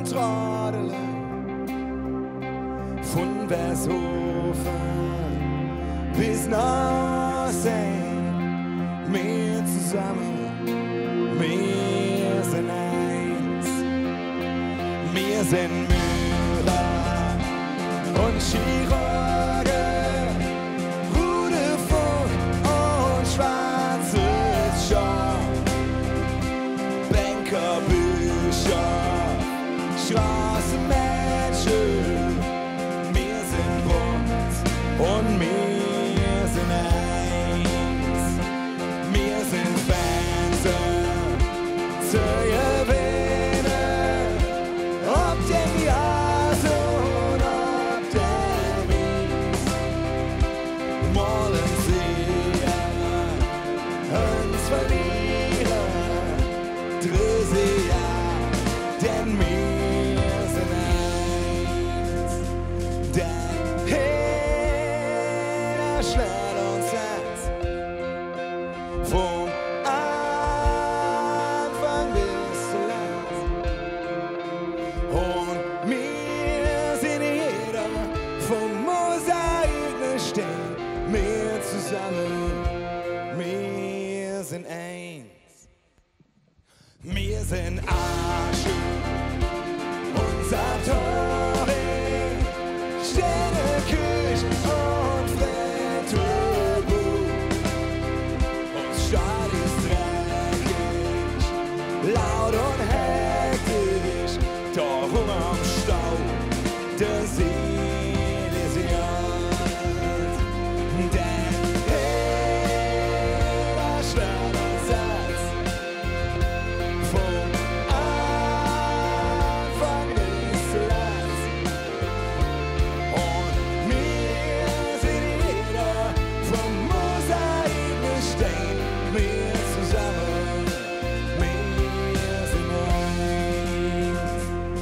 Tradeln von Westhofen bis nach Sein, wir zusammen, wir sind eins. Wir sind Müller und Chirurge, Rudefunk und schwarzes Schaf, Banker, Bischof, Straßenmenschen. Wir sind bunt und wir sind eins. Wir sind Fans zu gewinnen, ob dem Jas und ob dem Mies. Wollen sie uns verlieren, drüse ja, denn wir sind eins. Denn jeder schlägt uns Herz vom Anfang bis zuletzt. Und wir sind jeder vom Mosaik stehen, wir zusammen, wir sind eins. Wir sind Arsch, unser Tore, Sterne, Küche und Frittebuch. Uns Stadt ist dreckig, laut und hektisch, doch am Stau, der See des Jahres. Denn jeder schwert uns Satz vom Anfang bis zuletzt. Und wir sind jeder vom Mosaik bestehen, wir zusammen, wir sind eins.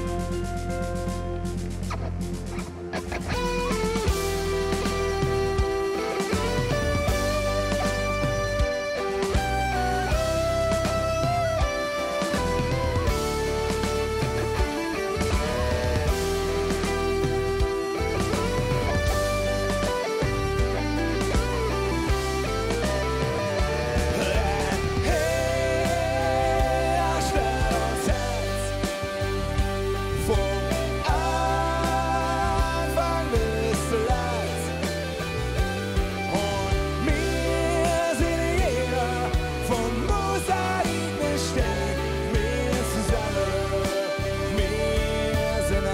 Jeder schwert uns Herz vom Anfang bis zuletzt. Und wir sind jeder vom Mosaik bestehen, wir zusammen, wir sind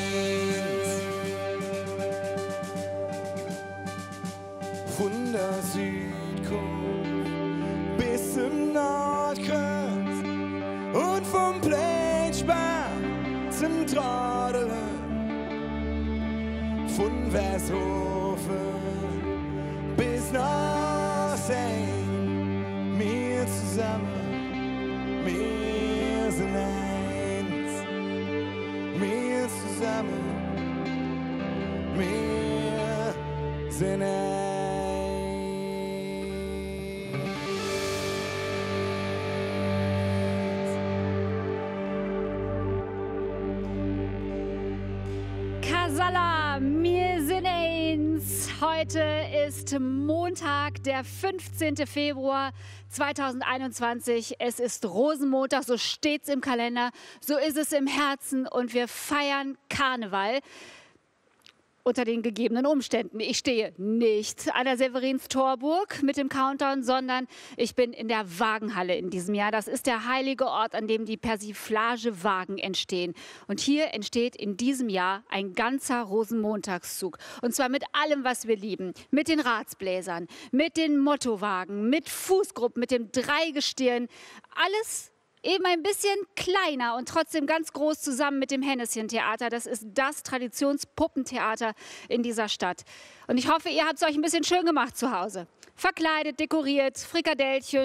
eins. Von der Südkurve bis zum Nordkreuz und vom Plätschbach zum Tradeln, von Westhofen bis nach Sein, wir zusammen, wir sind eins. Wir zusammen, wir sind eins. Kasala, wir sind eins. Heute ist Montag, der 15. Februar 2021. Es ist Rosenmontag, so steht's im Kalender, so ist es im Herzen und wir feiern Karneval. Unter den gegebenen Umständen. Ich stehe nicht an der Severinstorburg mit dem Countdown, sondern ich bin in der Wagenhalle in diesem Jahr. Das ist der heilige Ort, an dem die Persiflagewagen entstehen. Und hier entsteht in diesem Jahr ein ganzer Rosenmontagszug. Und zwar mit allem, was wir lieben. Mit den Ratsbläsern, mit den Mottowagen, mit Fußgruppen, mit dem Dreigestirn. Alles eben ein bisschen kleiner und trotzdem ganz groß zusammen mit dem Henneschen-Theater. Das ist das Traditionspuppentheater in dieser Stadt. Und ich hoffe, ihr habt es euch ein bisschen schön gemacht zu Hause. Verkleidet, dekoriert, Frikadellchen,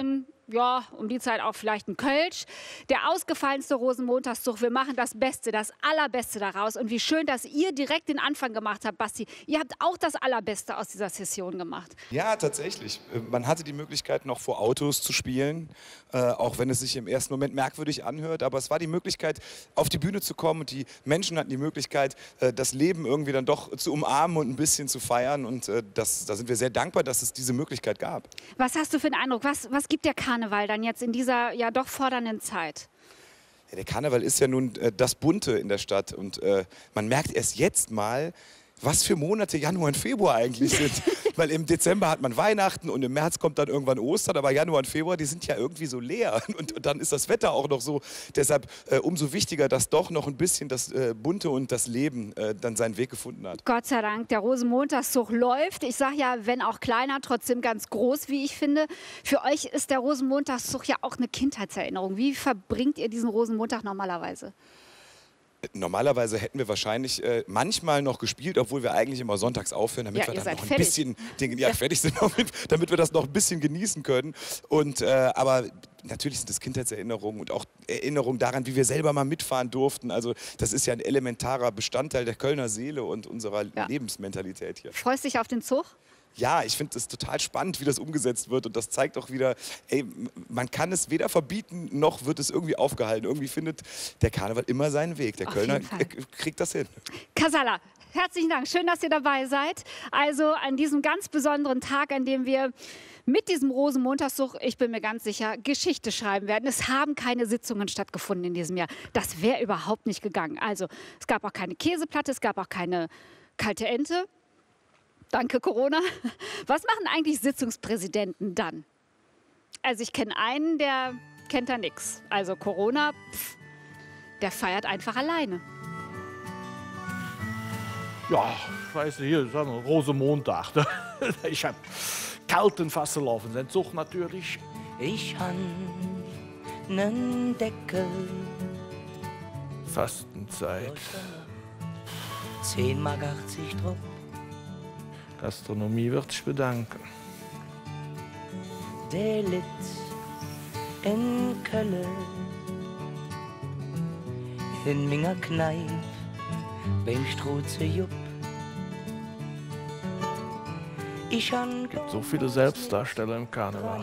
ja, um die Zeit auch vielleicht ein Kölsch. Der ausgefallenste Rosenmontagszug. Wir machen das Beste, das Allerbeste daraus. Und wie schön, dass ihr direkt den Anfang gemacht habt, Basti. Ihr habt auch das Allerbeste aus dieser Session gemacht. Ja, tatsächlich. Man hatte die Möglichkeit, noch vor Autos zu spielen, auch wenn es sich im ersten Moment merkwürdig anhört. Aber es war die Möglichkeit, auf die Bühne zu kommen. Und die Menschen hatten die Möglichkeit, das Leben irgendwie dann doch zu umarmen und ein bisschen zu feiern. Und da sind wir sehr dankbar, dass es diese Möglichkeit gab. Was hast du für einen Eindruck? Was gibt der Karneval dann jetzt in dieser ja doch fordernden Zeit? Ja, der Karneval ist ja nun das Bunte in der Stadt. Und man merkt erst jetzt mal, was für Monate Januar und Februar eigentlich sind. Weil im Dezember hat man Weihnachten und im März kommt dann irgendwann Ostern, aber Januar und Februar, die sind ja irgendwie so leer. Und dann ist das Wetter auch noch so. Deshalb umso wichtiger, dass doch noch ein bisschen das Bunte und das Leben dann seinen Weg gefunden hat. Gott sei Dank, der Rosenmontagszug läuft. Ich sage ja, wenn auch kleiner, trotzdem ganz groß, wie ich finde. Für euch ist der Rosenmontagszug ja auch eine Kindheitserinnerung. Wie verbringt ihr diesen Rosenmontag normalerweise? Normalerweise hätten wir wahrscheinlich manchmal noch gespielt, obwohl wir eigentlich immer sonntags aufhören, damit wir dann noch ein bisschen fertig sind, damit wir das noch ein bisschen genießen können. Und, aber natürlich sind es Kindheitserinnerungen und auch Erinnerungen daran, wie wir selber mal mitfahren durften. Also das ist ja ein elementarer Bestandteil der Kölner Seele und unserer Lebensmentalität hier. Freust du dich auf den Zug? Ja, ich finde es total spannend, wie das umgesetzt wird und das zeigt auch wieder, ey, man kann es weder verbieten, noch wird es irgendwie aufgehalten. Irgendwie findet der Karneval immer seinen Weg. Der Kölner kriegt das hin. Casala, herzlichen Dank, schön, dass ihr dabei seid. Also an diesem ganz besonderen Tag, an dem wir mit diesem Rosenmontagszug, ich bin mir ganz sicher, Geschichte schreiben werden. Es haben keine Sitzungen stattgefunden in diesem Jahr. Das wäre überhaupt nicht gegangen. Also es gab auch keine Käseplatte, es gab auch keine kalte Ente. Danke, Corona. Was machen eigentlich Sitzungspräsidenten dann? Also ich kenne einen, der kennt da nichts. Also Corona, der feiert einfach alleine. Ja, ich weiß nicht, hier ist ein Rosenmontag. Ich habe kalten Wasser laufen, den Zug natürlich. Ich han nen Deckel. Fastenzeit. 10,80 Mark drauf. Gastronomie wird sich bedanken. Der litt in Köln, in minger Kneip, beim Struze Jupp. Ich han Gibt so viele Selbstdarsteller im Karneval.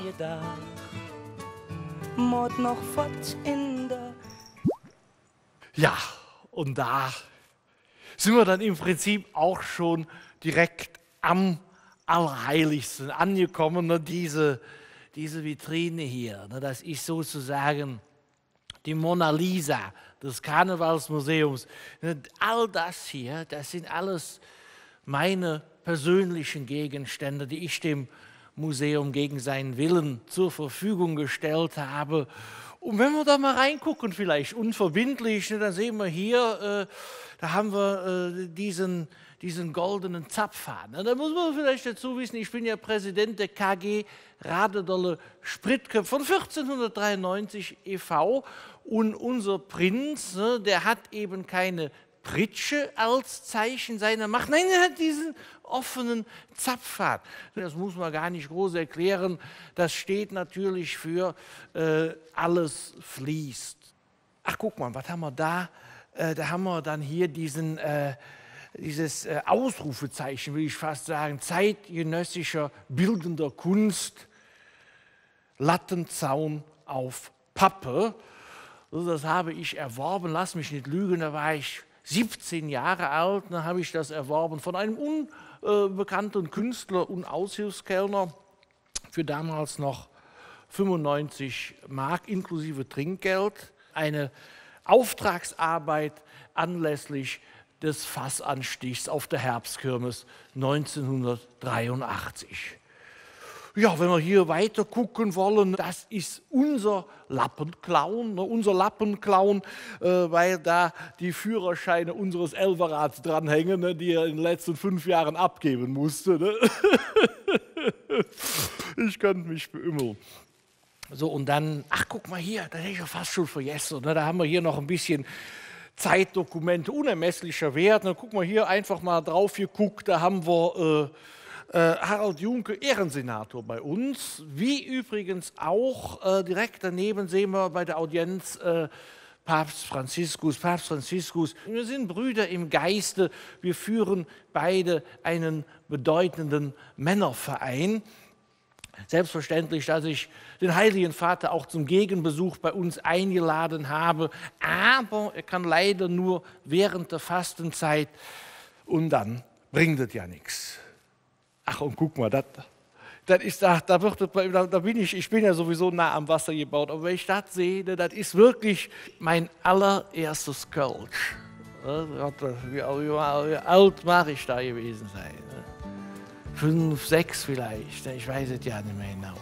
Mord noch fort in der. Ja, und da sind wir dann im Prinzip auch schon direkt am Allerheiligsten angekommen. Ne? Diese Vitrine hier, ne? Das ist sozusagen die Mona Lisa des Karnevalsmuseums. Ne? All das hier, das sind alles meine persönlichen Gegenstände, die ich dem Museum gegen seinen Willen zur Verfügung gestellt habe. Und wenn wir da mal reingucken, vielleicht unverbindlich, ne, dann sehen wir hier, da haben wir diesen goldenen Zapfhahn. Da muss man vielleicht dazu wissen, ich bin ja Präsident der KG Radedolle Spritköpfe von 1493 e.V. Und unser Prinz, ne, der hat eben keine Pritsche als Zeichen seiner Macht. Nein, er hat diesen offenen Zapfhahn. Das muss man gar nicht groß erklären. Das steht natürlich für alles fließt. Ach, guck mal, was haben wir da? Da haben wir dann hier dieses Ausrufezeichen, will ich fast sagen, zeitgenössischer bildender Kunst, Lattenzaun auf Pappe. Also das habe ich erworben, lass mich nicht lügen, da war ich 17 Jahre alt, dann habe ich das erworben von einem unbekannten Künstler und Aushilfskellner für damals noch 95 Mark inklusive Trinkgeld. Eine Auftragsarbeit anlässlich des Fassanstichs auf der Herbstkirmes 1983. Ja, wenn wir hier weiter gucken wollen, das ist unser Lappenclown, weil da die Führerscheine unseres Elverrads dranhängen, ne, die er in den letzten 5 Jahren abgeben musste. Ne? Ich könnte mich beümmeln. So, und dann, ach guck mal hier, das hätte ich ja fast schon vergessen. Ne? Da haben wir hier noch ein bisschen Zeitdokumente unermesslicher Wert. Dann guck mal hier einfach mal drauf geguckt, da haben wir Harald Junke, Ehrensenator bei uns, wie übrigens auch direkt daneben sehen wir bei der Audienz Papst Franziskus. Wir sind Brüder im Geiste, wir führen beide einen bedeutenden Männerverein. Selbstverständlich, dass ich den Heiligen Vater auch zum Gegenbesuch bei uns eingeladen habe, aber er kann leider nur während der Fastenzeit und dann bringt es ja nichts. Ach, und guck mal, ich bin ja sowieso nah am Wasser gebaut, aber wenn ich das sehe, das ist wirklich mein allererstes Kölsch. Wie alt mag ich da gewesen sein? 5, 6 vielleicht, ich weiß es ja nicht mehr genau.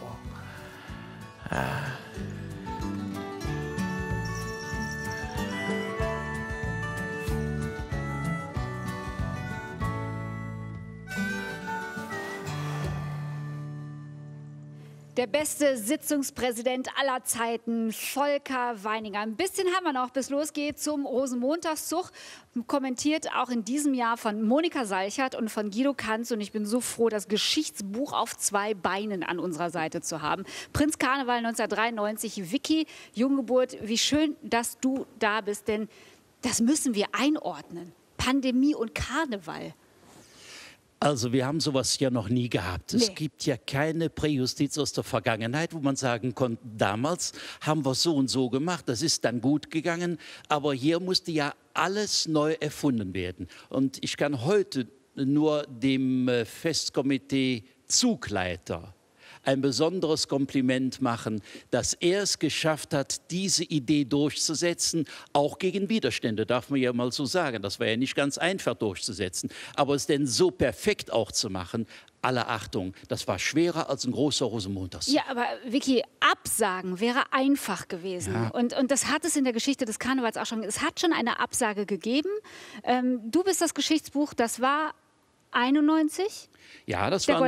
Der beste Sitzungspräsident aller Zeiten, Volker Weininger. Ein bisschen haben wir noch, bis losgeht zum Rosenmontagszug. Kommentiert auch in diesem Jahr von Monika Salchert und von Guido Kanz. Und ich bin so froh, das Geschichtsbuch auf 2 Beinen an unserer Seite zu haben. Prinz Karneval 1993, Vicky Junggeburt. Wie schön, dass du da bist, denn das müssen wir einordnen. Pandemie und Karneval. Also wir haben sowas ja noch nie gehabt. Es gibt ja keine Präjustiz aus der Vergangenheit, wo man sagen konnte, damals haben wir so und so gemacht, das ist dann gut gegangen, aber hier musste ja alles neu erfunden werden. Und ich kann heute nur dem Festkomitee Zugleiter ein besonderes Kompliment machen, dass er es geschafft hat, diese Idee durchzusetzen, auch gegen Widerstände, darf man ja mal so sagen. Das war ja nicht ganz einfach durchzusetzen, aber es denn so perfekt auch zu machen, alle Achtung, das war schwerer als ein großer Rosenmontagszug. Ja, aber Vicky, absagen wäre einfach gewesen. Ja. Und das hat es in der Geschichte des Karnevals auch schon, es hat schon eine Absage gegeben. Du bist das Geschichtsbuch, das war 91? Ja, das war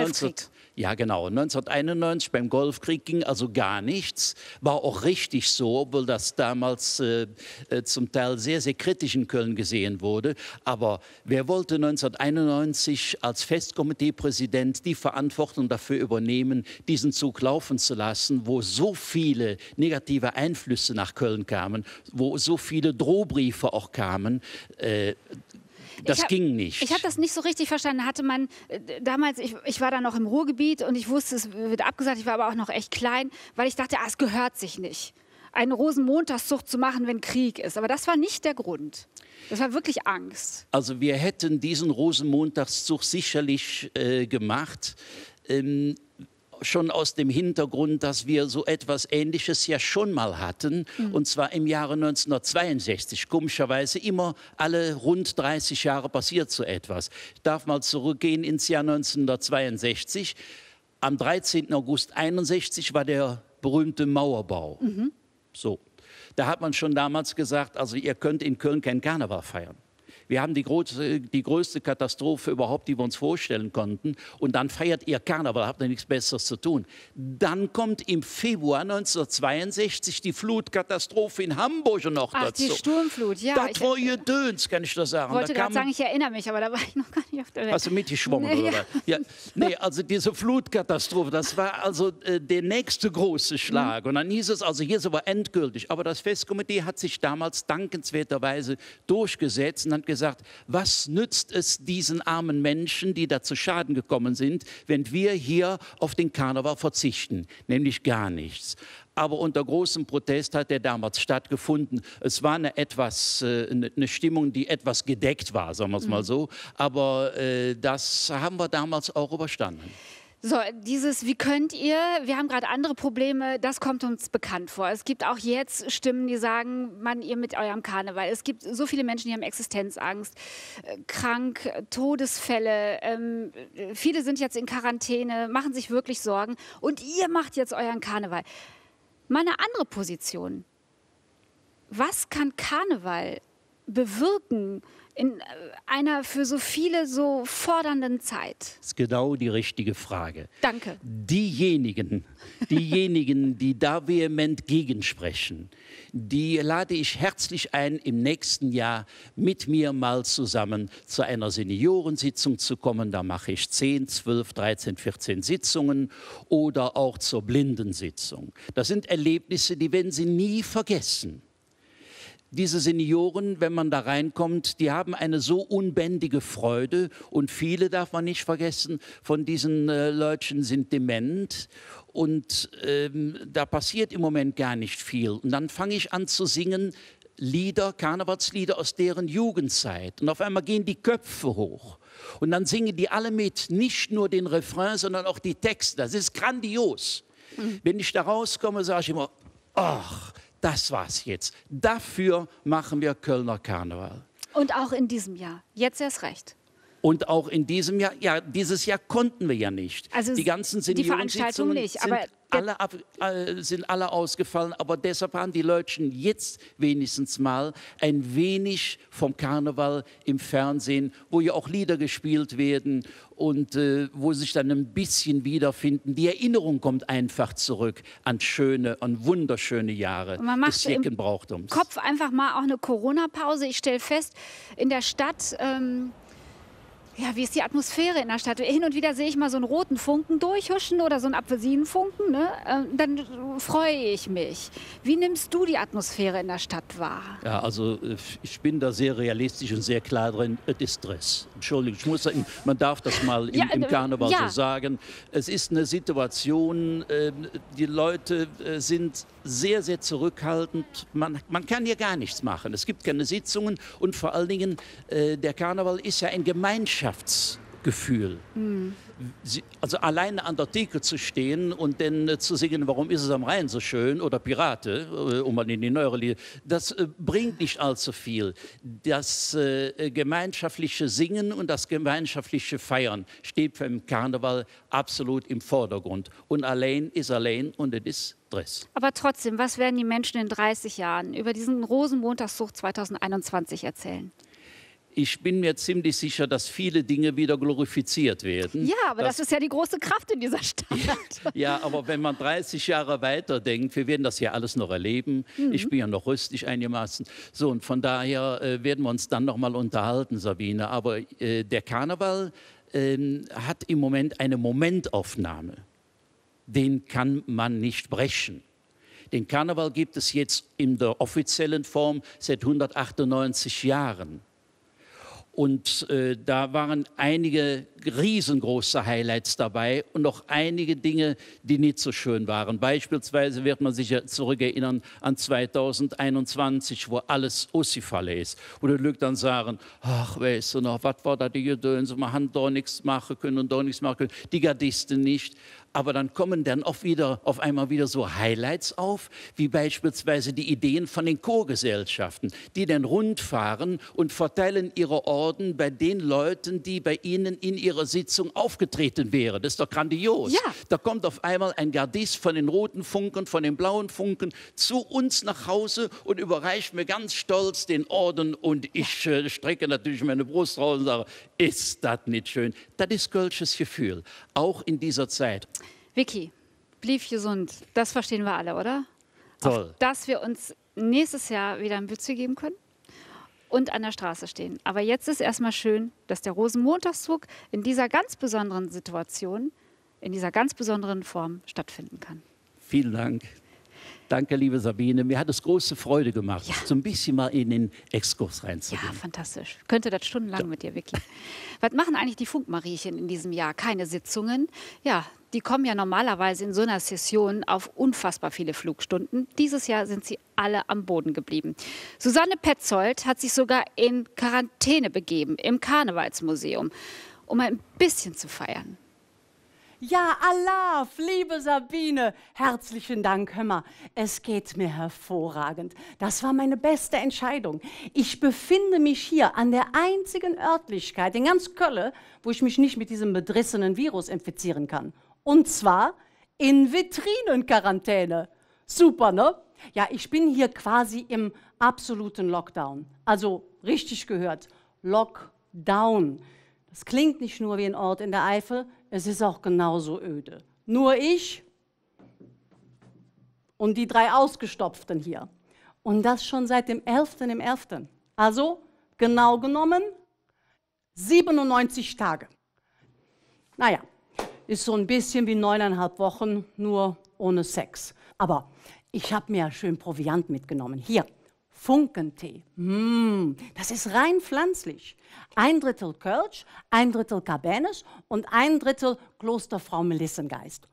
1991 beim Golfkrieg ging also gar nichts. War auch richtig so, obwohl das damals zum Teil sehr, sehr kritisch in Köln gesehen wurde. Aber wer wollte 1991 als Festkomiteepräsident die Verantwortung dafür übernehmen, diesen Zug laufen zu lassen, wo so viele negative Einflüsse nach Köln kamen, wo so viele Drohbriefe auch kamen? Das ging nicht. Ich habe das nicht so richtig verstanden. Hatte man damals, ich war da noch im Ruhrgebiet und ich wusste, es wird abgesagt, ich war aber auch noch echt klein, weil ich dachte, es gehört sich nicht, einen Rosenmontagszug zu machen, wenn Krieg ist. Aber das war nicht der Grund. Das war wirklich Angst. Also wir hätten diesen Rosenmontagszug sicherlich gemacht. Schon aus dem Hintergrund, dass wir so etwas Ähnliches ja schon mal hatten, und zwar im Jahre 1962. Komischerweise immer alle rund 30 Jahre passiert so etwas. Ich darf mal zurückgehen ins Jahr 1962. Am 13. August 1961 war der berühmte Mauerbau. So. Da hat man schon damals gesagt, also ihr könnt in Köln kein Karneval feiern. Wir haben die größte Katastrophe überhaupt, die wir uns vorstellen konnten. Und dann feiert ihr Karneval, habt ihr nichts Besseres zu tun. Dann kommt im Februar 1962 die Flutkatastrophe in Hamburg noch dazu. Ach, die Sturmflut, ja. Das war ihr Döns, kann ich das sagen. Ich wollte gerade sagen, ich erinnere mich, aber da war ich noch gar nicht auf der Welt. Hast du mitgeschwommen, oder was? Ja. Nee, also diese Flutkatastrophe, das war also der nächste große Schlag. Und dann hieß es also, hier ist aber endgültig. Aber das Festkomitee hat sich damals dankenswerterweise durchgesetzt und hat gesagt, was nützt es diesen armen Menschen, die da zu Schaden gekommen sind, wenn wir hier auf den Karneval verzichten? Nämlich gar nichts. Aber unter großem Protest hat der damals stattgefunden. Es war eine Stimmung, die etwas gedeckt war, sagen wir es mal so. Aber das haben wir damals auch überstanden. So, wie könnt ihr, wir haben gerade andere Probleme, das kommt uns bekannt vor. Es gibt auch jetzt Stimmen, die sagen, ihr mit eurem Karneval. Es gibt so viele Menschen, die haben Existenzangst, krank, Todesfälle. Viele sind jetzt in Quarantäne, machen sich wirklich Sorgen. Und ihr macht jetzt euren Karneval. Mal eine andere Position. Was kann Karneval bewirken, in einer für so viele so fordernden Zeit? Das ist genau die richtige Frage. Danke. Diejenigen, die da vehement gegensprechen, die lade ich herzlich ein, im nächsten Jahr mit mir mal zusammen zu einer Seniorensitzung zu kommen. Da mache ich 10, 12, 13, 14 Sitzungen oder auch zur Blindensitzung. Das sind Erlebnisse, die werden Sie nie vergessen. Diese Senioren, wenn man da reinkommt, die haben eine so unbändige Freude und viele, darf man nicht vergessen, von diesen Leuten sind dement und da passiert im Moment gar nicht viel. Und dann fange ich an zu singen Lieder, Karnevalslieder aus deren Jugendzeit und auf einmal gehen die Köpfe hoch. Und dann singen die alle mit, nicht nur den Refrain, sondern auch die Texte. Das ist grandios. Wenn ich da rauskomme, sage ich immer, ach, das war's jetzt. Dafür machen wir Kölner Karneval. Und auch in diesem Jahr. Jetzt erst recht. Und auch in diesem Jahr, ja, dieses Jahr konnten wir ja nicht. Also die ganzen die Veranstaltung Seniorensitzungen nicht, aber sind alle ausgefallen. Aber deshalb haben die Leute jetzt wenigstens mal ein wenig vom Karneval im Fernsehen, wo ja auch Lieder gespielt werden und wo sie sich dann ein bisschen wiederfinden. Die Erinnerung kommt einfach zurück an schöne, an wunderschöne Jahre des schicken Brauchtums. Kopf einfach mal auch eine Corona-Pause. Ich stelle fest, in der Stadt... ja, wie ist die Atmosphäre in der Stadt? Hin und wieder sehe ich mal so einen roten Funken durchhuschen oder so einen Apfelsinenfunken. Ne? Dann freue ich mich. Wie nimmst du die Atmosphäre in der Stadt wahr? Ja, also ich bin da sehr realistisch und sehr klar drin. Es ist Stress. Entschuldigung, ich muss sagen, man darf das mal im Karneval so sagen. Es ist eine Situation, die Leute sind sehr, sehr zurückhaltend. Man kann hier gar nichts machen. Es gibt keine Sitzungen und vor allen Dingen, der Karneval ist ja ein Gemeinschaftsgefühl. Also alleine an der Theke zu stehen und dann zu singen, warum ist es am Rhein so schön oder Pirate, um mal in die neuere Lieder, das bringt nicht allzu viel. Das gemeinschaftliche Singen und das gemeinschaftliche Feiern steht beim Karneval absolut im Vordergrund. Und allein ist allein und es ist Stress. Aber trotzdem, was werden die Menschen in 30 Jahren über diesen Rosenmontagszug 2021 erzählen? Ich bin mir ziemlich sicher, dass viele Dinge wieder glorifiziert werden. Ja, aber das ist ja die große Kraft in dieser Stadt. Ja, aber wenn man 30 Jahre weiterdenkt, wir werden das ja alles noch erleben. Ich bin ja noch rüstig einigermaßen. So, und von daher werden wir uns dann noch mal unterhalten, Sabine. Aber der Karneval hat im Moment eine Momentaufnahme. Den kann man nicht brechen. Den Karneval gibt es jetzt in der offiziellen Form seit 198 Jahren. Und da waren einige riesengroße Highlights dabei und noch einige Dinge, die nicht so schön waren. Beispielsweise wird man sich ja zurückerinnern an 2021, wo alles ausgefallen ist. Wo die Leute dann sagen, ach, weißt du noch, was war da die Gedöns, man hat da nichts machen können und da nichts machen können, die Gardisten nicht. Aber dann kommen dann auf einmal wieder so Highlights auf, wie beispielsweise die Ideen von den Chorgesellschaften, die dann rundfahren und verteilen ihre Orden bei den Leuten, die bei ihnen in ihrer Sitzung aufgetreten wären. Das ist doch grandios. Ja. Da kommt auf einmal ein Gardist von den roten Funken, von den blauen Funken zu uns nach Hause und überreicht mir ganz stolz den Orden und ich strecke natürlich meine Brust raus und sage, ist das nicht schön? Das ist kölsches Gefühl, auch in dieser Zeit. Vicky, blieb gesund. Das verstehen wir alle, oder? Toll. Auf, dass wir uns nächstes Jahr wieder ein Bütze geben können und an der Straße stehen. Aber jetzt ist erstmal schön, dass der Rosenmontagszug in dieser ganz besonderen Situation, in dieser ganz besonderen Form stattfinden kann. Vielen Dank. Danke, liebe Sabine. Mir hat es große Freude gemacht, so ein bisschen mal in den Exkurs reinzugehen. Ja, fantastisch. Könnte das stundenlang mit dir, Vicky. Was machen eigentlich die Funkmariechen in diesem Jahr? Keine Sitzungen? Ja, die kommen ja normalerweise in so einer Session auf unfassbar viele Flugstunden. Dieses Jahr sind sie alle am Boden geblieben. Susanne Petzold hat sich sogar in Quarantäne begeben im Karnevalsmuseum, um ein bisschen zu feiern. Ja, Allah, liebe Sabine, herzlichen Dank. Hör mal, es geht mir hervorragend. Das war meine beste Entscheidung. Ich befinde mich hier an der einzigen Örtlichkeit in ganz Köln, wo ich mich nicht mit diesem bedrissenen Virus infizieren kann. Und zwar in Vitrinenquarantäne. Super, ne? Ja, ich bin hier quasi im absoluten Lockdown. Also richtig gehört. Lockdown. Das klingt nicht nur wie ein Ort in der Eifel, es ist auch genauso öde. Nur ich und die 3 Ausgestopften hier. Und das schon seit dem 11.11. Also genau genommen 97 Tage. Naja, ist so ein bisschen wie 9,5 Wochen, nur ohne Sex. Aber ich habe mir schön Proviant mitgenommen. Hier, Funkentee. Das ist rein pflanzlich. 1/3 Kölsch, 1/3 Cabernet und 1/3 Klosterfrau Melissengeist.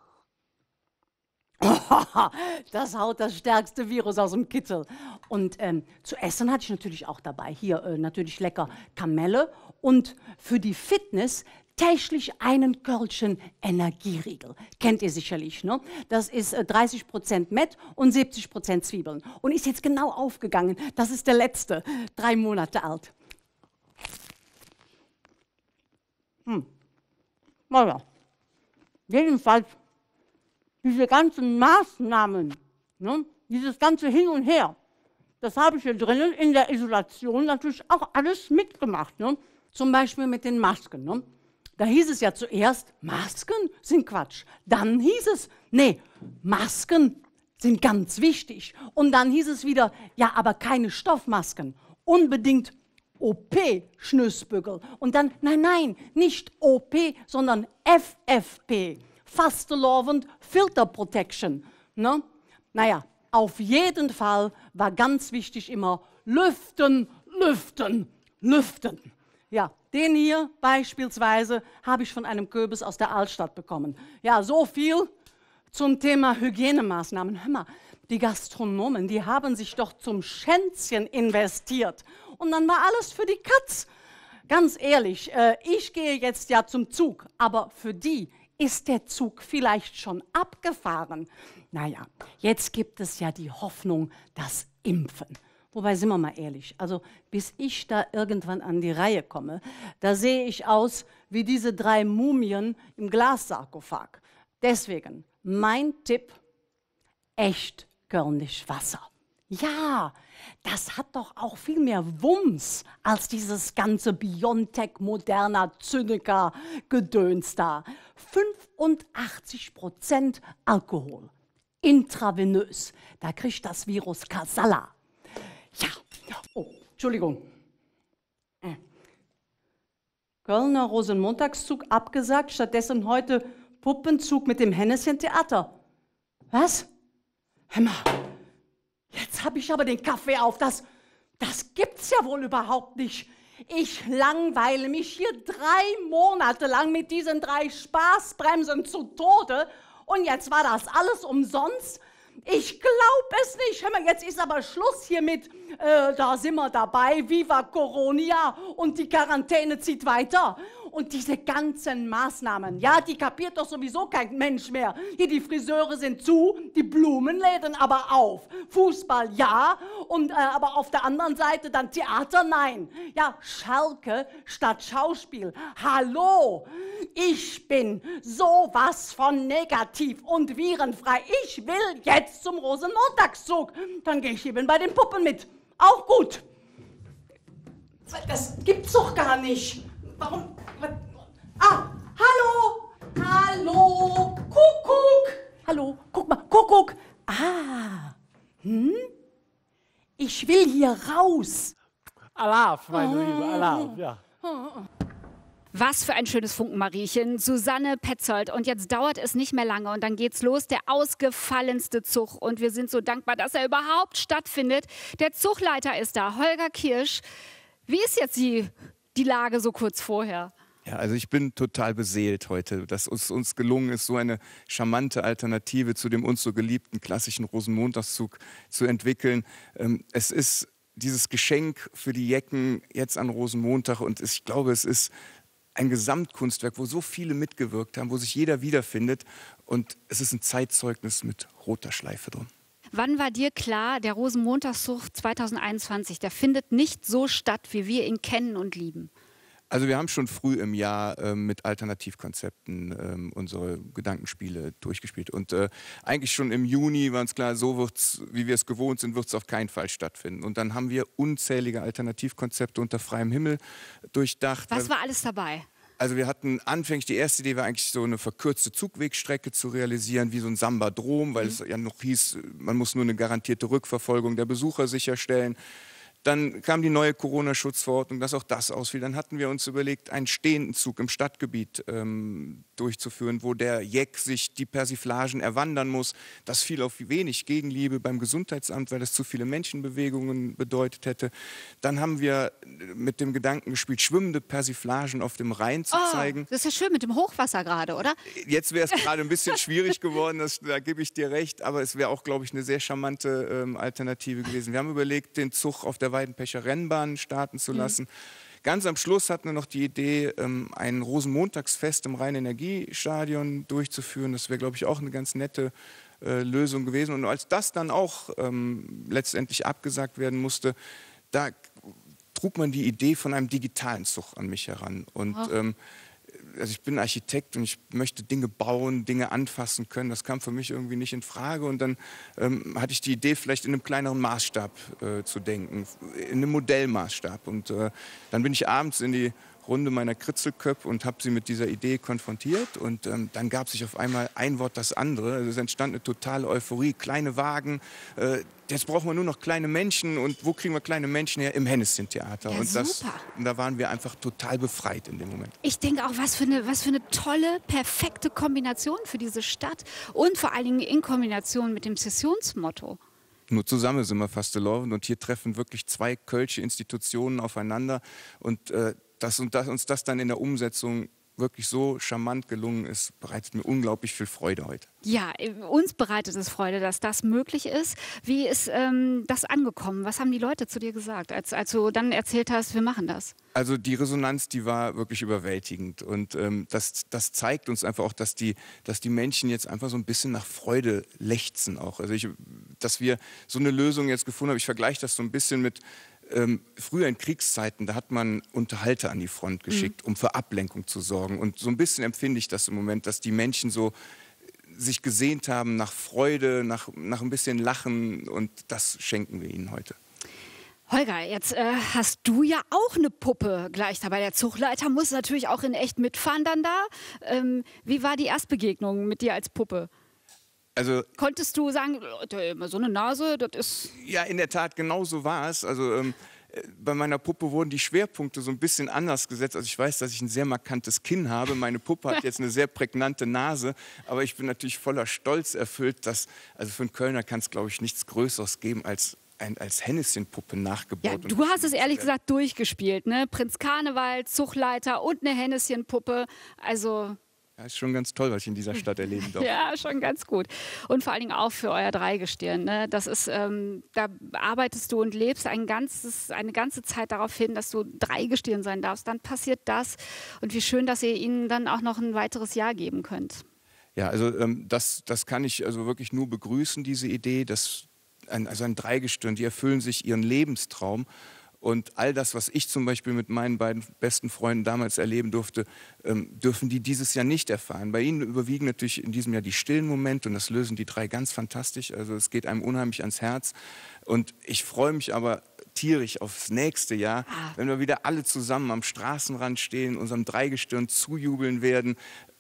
Das haut das stärkste Virus aus dem Kittel. Und zu essen hatte ich natürlich auch dabei. Hier natürlich lecker Kamelle und für die Fitness täglich einen Kölschen Energieriegel. Kennt ihr sicherlich, ne? Das ist 30% Mett und 70% Zwiebeln. Und ist jetzt genau aufgegangen. Das ist der letzte, 3 Monate alt. Naja, jedenfalls diese ganzen Maßnahmen, ne? Dieses ganze Hin und Her, das habe ich hier drinnen in der Isolation natürlich auch alles mitgemacht. Ne? Zum Beispiel mit den Masken. Ne? Da hieß es ja zuerst, Masken sind Quatsch. Dann hieß es, nee, Masken sind ganz wichtig. Und dann hieß es wieder, ja, aber keine Stoffmasken. Unbedingt OP-Schnüssbügel. Und dann, nein, nicht OP, sondern FFP. Fastelovend Filter Protection. Ne? Naja, auf jeden Fall war ganz wichtig immer lüften, lüften, lüften. Ja, den hier beispielsweise habe ich von einem Kürbis aus der Altstadt bekommen. Ja, so viel zum Thema Hygienemaßnahmen. Hör mal, die Gastronomen, die haben sich doch zum Schänzchen investiert. Und dann war alles für die Katz. Ganz ehrlich, ich gehe jetzt ja zum Zug, aber für die ist der Zug vielleicht schon abgefahren. Naja, jetzt gibt es ja die Hoffnung, das Impfen. Wobei, sind wir mal ehrlich, also bis ich da irgendwann an die Reihe komme, da sehe ich aus wie diese 3 Mumien im Glassarkophag. Deswegen mein Tipp, echt Kölnisch Wasser. Ja, das hat doch auch viel mehr Wumms als dieses ganze BioNTech, Moderna, Zynika-Gedöns da. 85% Alkohol, intravenös. Da kriegt das Virus Kasala. Ja, oh, Entschuldigung. Kölner Rosenmontagszug abgesagt, stattdessen heute Puppenzug mit dem Henneschen-Theater. Was? Hör mal, jetzt habe ich aber den Kaffee auf. Das gibt's ja wohl überhaupt nicht. Ich langweile mich hier 3 Monate lang mit diesen 3 Spaßbremsen zu Tode. Und jetzt war das alles umsonst? Ich glaube es nicht. Hör mal, jetzt ist aber Schluss hier mit, da sind wir dabei, Viva Coronia und die Quarantäne zieht weiter. Und diese ganzen Maßnahmen, ja, die kapiert doch sowieso kein Mensch mehr. Hier, die Friseure sind zu, die Blumenläden aber auf. Fußball, ja, und aber auf der anderen Seite dann Theater, nein. Ja, Schalke statt Schauspiel. Hallo, ich bin sowas von negativ und virenfrei. Ich will jetzt zum Rosenmontagszug. Dann gehe ich eben bei den Puppen mit. Auch gut. Das gibt's doch gar nicht. Warum? Ah, hallo! Hallo! Kuckuck! Hallo, guck mal, Kuckuck! Ah! Ich will hier raus! Alaf, meine Liebe, Alaf, ja. Was für ein schönes Funkenmariechen, Susanne Petzold. Und jetzt dauert es nicht mehr lange und dann geht's los, der ausgefallenste Zug. Und wir sind so dankbar, dass er überhaupt stattfindet. Der Zugleiter ist da, Holger Kirsch. Wie ist jetzt die Lage so kurz vorher? Ja, also ich bin total beseelt heute, dass uns gelungen ist, so eine charmante Alternative zu dem uns so geliebten klassischen Rosenmontagszug zu entwickeln. Es ist dieses Geschenk für die Jecken jetzt an Rosenmontag und ich glaube, es ist ein Gesamtkunstwerk, wo so viele mitgewirkt haben, wo sich jeder wiederfindet und es ist ein Zeitzeugnis mit roter Schleife drin. Wann war dir klar, der Rosenmontagszug 2021, der findet nicht so statt, wie wir ihn kennen und lieben? Also wir haben schon früh im Jahr mit Alternativkonzepten unsere Gedankenspiele durchgespielt. Und eigentlich schon im Juni war uns klar, so wird's, wie wir es gewohnt sind, wird es auf keinen Fall stattfinden. Und dann haben wir unzählige Alternativkonzepte unter freiem Himmel durchdacht. Was war alles dabei? Also wir hatten anfänglich, die erste Idee war eigentlich so eine verkürzte Zugwegstrecke zu realisieren, wie so ein Sambadrom, weil es ja noch hieß, man muss nur eine garantierte Rückverfolgung der Besucher sicherstellen. Dann kam die neue Corona-Schutzverordnung, dass auch das ausfiel. Dann hatten wir uns überlegt, einen stehenden Zug im Stadtgebiet durchzuführen, wo der Jeck sich die Persiflagen erwandern muss. Das fiel auf wenig Gegenliebe beim Gesundheitsamt, weil das zu viele Menschenbewegungen bedeutet hätte. Dann haben wir mit dem Gedanken gespielt, schwimmende Persiflagen auf dem Rhein zu zeigen. Das ist ja schön mit dem Hochwasser gerade, oder? Jetzt wäre es gerade ein bisschen schwierig geworden, da gebe ich dir recht, aber es wäre auch, glaube ich, eine sehr charmante Alternative gewesen. Wir haben überlegt, den Zug auf der Weidenpecher Rennbahn starten zu lassen. Ganz am Schluss hatten wir noch die Idee, ein Rosenmontagsfest im Rhein-Energie-Stadion durchzuführen. Das wäre, glaube ich, auch eine ganz nette Lösung gewesen. Und als das dann auch letztendlich abgesagt werden musste, da trug man die Idee von einem digitalen Zug an mich heran. Und also ich bin Architekt und ich möchte Dinge bauen, Dinge anfassen können. Das kam für mich irgendwie nicht in Frage. Und dann hatte ich die Idee, vielleicht in einem kleineren Maßstab zu denken, in einem Modellmaßstab. Und dann bin ich abends in die Runde meiner Kritzelköpfe und habe sie mit dieser Idee konfrontiert. Und dann gab sich auf einmal ein Wort das andere. Also es entstand eine totale Euphorie. Kleine Wagen, jetzt brauchen wir nur noch kleine Menschen. Und wo kriegen wir kleine Menschen her? Im Henneschen-Theater. Ja, und da waren wir einfach total befreit in dem Moment. Ich denke auch, was für eine tolle, perfekte Kombination für diese Stadt. Und vor allen Dingen in Kombination mit dem Sessionsmotto. Nur zusammen sind wir fastelovend. Und hier treffen wirklich zwei kölsche Institutionen aufeinander. Und dass uns das dann in der Umsetzung wirklich so charmant gelungen ist, bereitet mir unglaublich viel Freude heute. Ja, uns bereitet es Freude, dass das möglich ist. Wie ist das angekommen? Was haben die Leute zu dir gesagt, als du dann erzählt hast, wir machen das? Also die Resonanz, die war wirklich überwältigend. Und das zeigt uns einfach auch, dass die Menschen jetzt einfach so ein bisschen nach Freude lechzen auch. Also dass wir so eine Lösung jetzt gefunden haben. Ich vergleiche das so ein bisschen mit früher in Kriegszeiten, da hat man Unterhalter an die Front geschickt, um für Ablenkung zu sorgen. Und so ein bisschen empfinde ich das im Moment, dass die Menschen so sich gesehnt haben nach Freude, nach ein bisschen Lachen. Und das schenken wir ihnen heute. Holger, jetzt hast du ja auch eine Puppe gleich dabei. Der Zugleiter muss natürlich auch in echt mitfahren dann da. Wie war die Erstbegegnung mit dir als Puppe? Also, konntest du sagen, so eine Nase, das ist... Ja, in der Tat, genau so war es. Also bei meiner Puppe wurden die Schwerpunkte so ein bisschen anders gesetzt. Also ich weiß, dass ich ein sehr markantes Kinn habe. Meine Puppe hat jetzt eine sehr prägnante Nase. Aber ich bin natürlich voller Stolz erfüllt, dass, also für einen Kölner kann es, glaube ich, nichts Größeres geben als Henneschen-Puppe nachgebaut. Ja, du hast es ehrlich gesagt durchgespielt, ne? Prinz Karneval, Zugleiter und eine Henneschen-Puppe. Also... Ja, ist schon ganz toll, was ich in dieser Stadt erleben darf. Ja, schon ganz gut. Und vor allen Dingen auch für euer Dreigestirn. Ne? Das ist, da arbeitest du und lebst eine ganze Zeit darauf hin, dass du Dreigestirn sein darfst. Dann passiert das. Und wie schön, dass ihr ihnen dann auch noch ein weiteres Jahr geben könnt. Ja, also das kann ich also wirklich nur begrüßen, diese Idee. Also ein Dreigestirn, die erfüllen sich ihren Lebenstraum. Und all das, was ich zum Beispiel mit meinen beiden besten Freunden damals erleben durfte, dürfen die dieses Jahr nicht erfahren. Bei ihnen überwiegen natürlich in diesem Jahr die stillen Momente und das lösen die drei ganz fantastisch. Also es geht einem unheimlich ans Herz. Und ich freue mich aber tierisch aufs nächste Jahr, wenn wir wieder alle zusammen am Straßenrand stehen, unserem Dreigestirn zujubeln werden,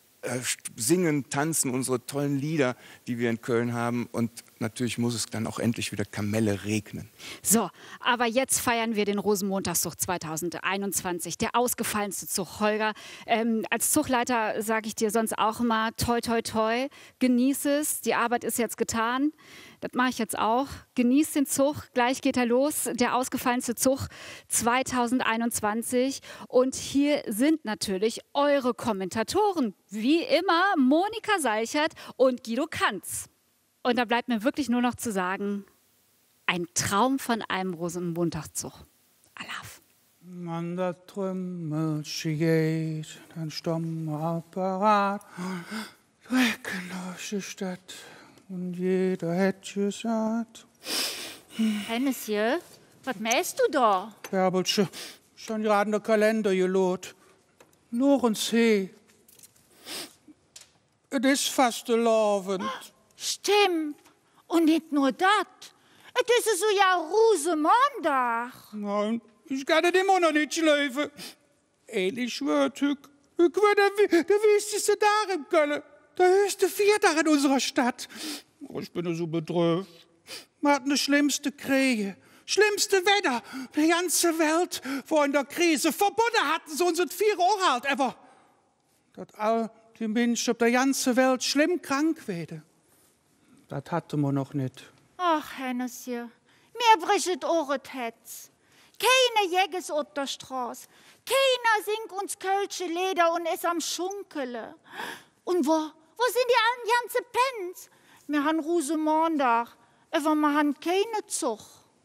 singen, tanzen unsere tollen Lieder, die wir in Köln haben. Und natürlich muss es dann auch endlich wieder Kamelle regnen. So, aber jetzt feiern wir den Rosenmontagszug 2021. Der ausgefallenste Zug, Holger. Als Zugleiter sage ich dir sonst auch immer, toi, toi, toi, genieß es. Die Arbeit ist jetzt getan. Das mache ich jetzt auch. Genieß den Zug, gleich geht er los. Der ausgefallenste Zug 2021. Und hier sind natürlich eure Kommentatoren. Wie immer Monika Seichert und Guido Kanz. Und da bleibt mir wirklich nur noch zu sagen, ein Traum von einem Rosenmontagszug. Alaf. Man da Trümmelchen geht, ein Stammapparat, Drecken durch die Stadt und jeder hätte gesagt. Hennesje, was mähst du da? Bärbelchen, schon gerade der Kalender gelot. Nur uns he. Es ist Fastelavond. Stimmt. Und nicht nur das. Es ist so ja Rosenmontag. Nein, ich kann nicht immer noch nicht schlafen. Ehrlich schwört, ich war der wichtigste Tag im Köln. Der höchste Viertag in unserer Stadt. Oh, ich bin so bedrückt. Wir hatten das schlimmste Kriege, schlimmste Wetter. Die ganze Welt war in der Krise. Verboten hatten sie uns in 4 Jahre alt. Aber dass all die Menschen auf der ganzen Welt schlimm krank werden, das hatten wir noch nicht. Ach, Hennessy, mir bricht auch das Herz. Keine Jägers auf der Straße. Keiner singt uns kölsche Leder und ist am Schunkele. Und wo sind die allen ganzen Pens? Wir haben Rosenmontag, aber wir haben keine Zug.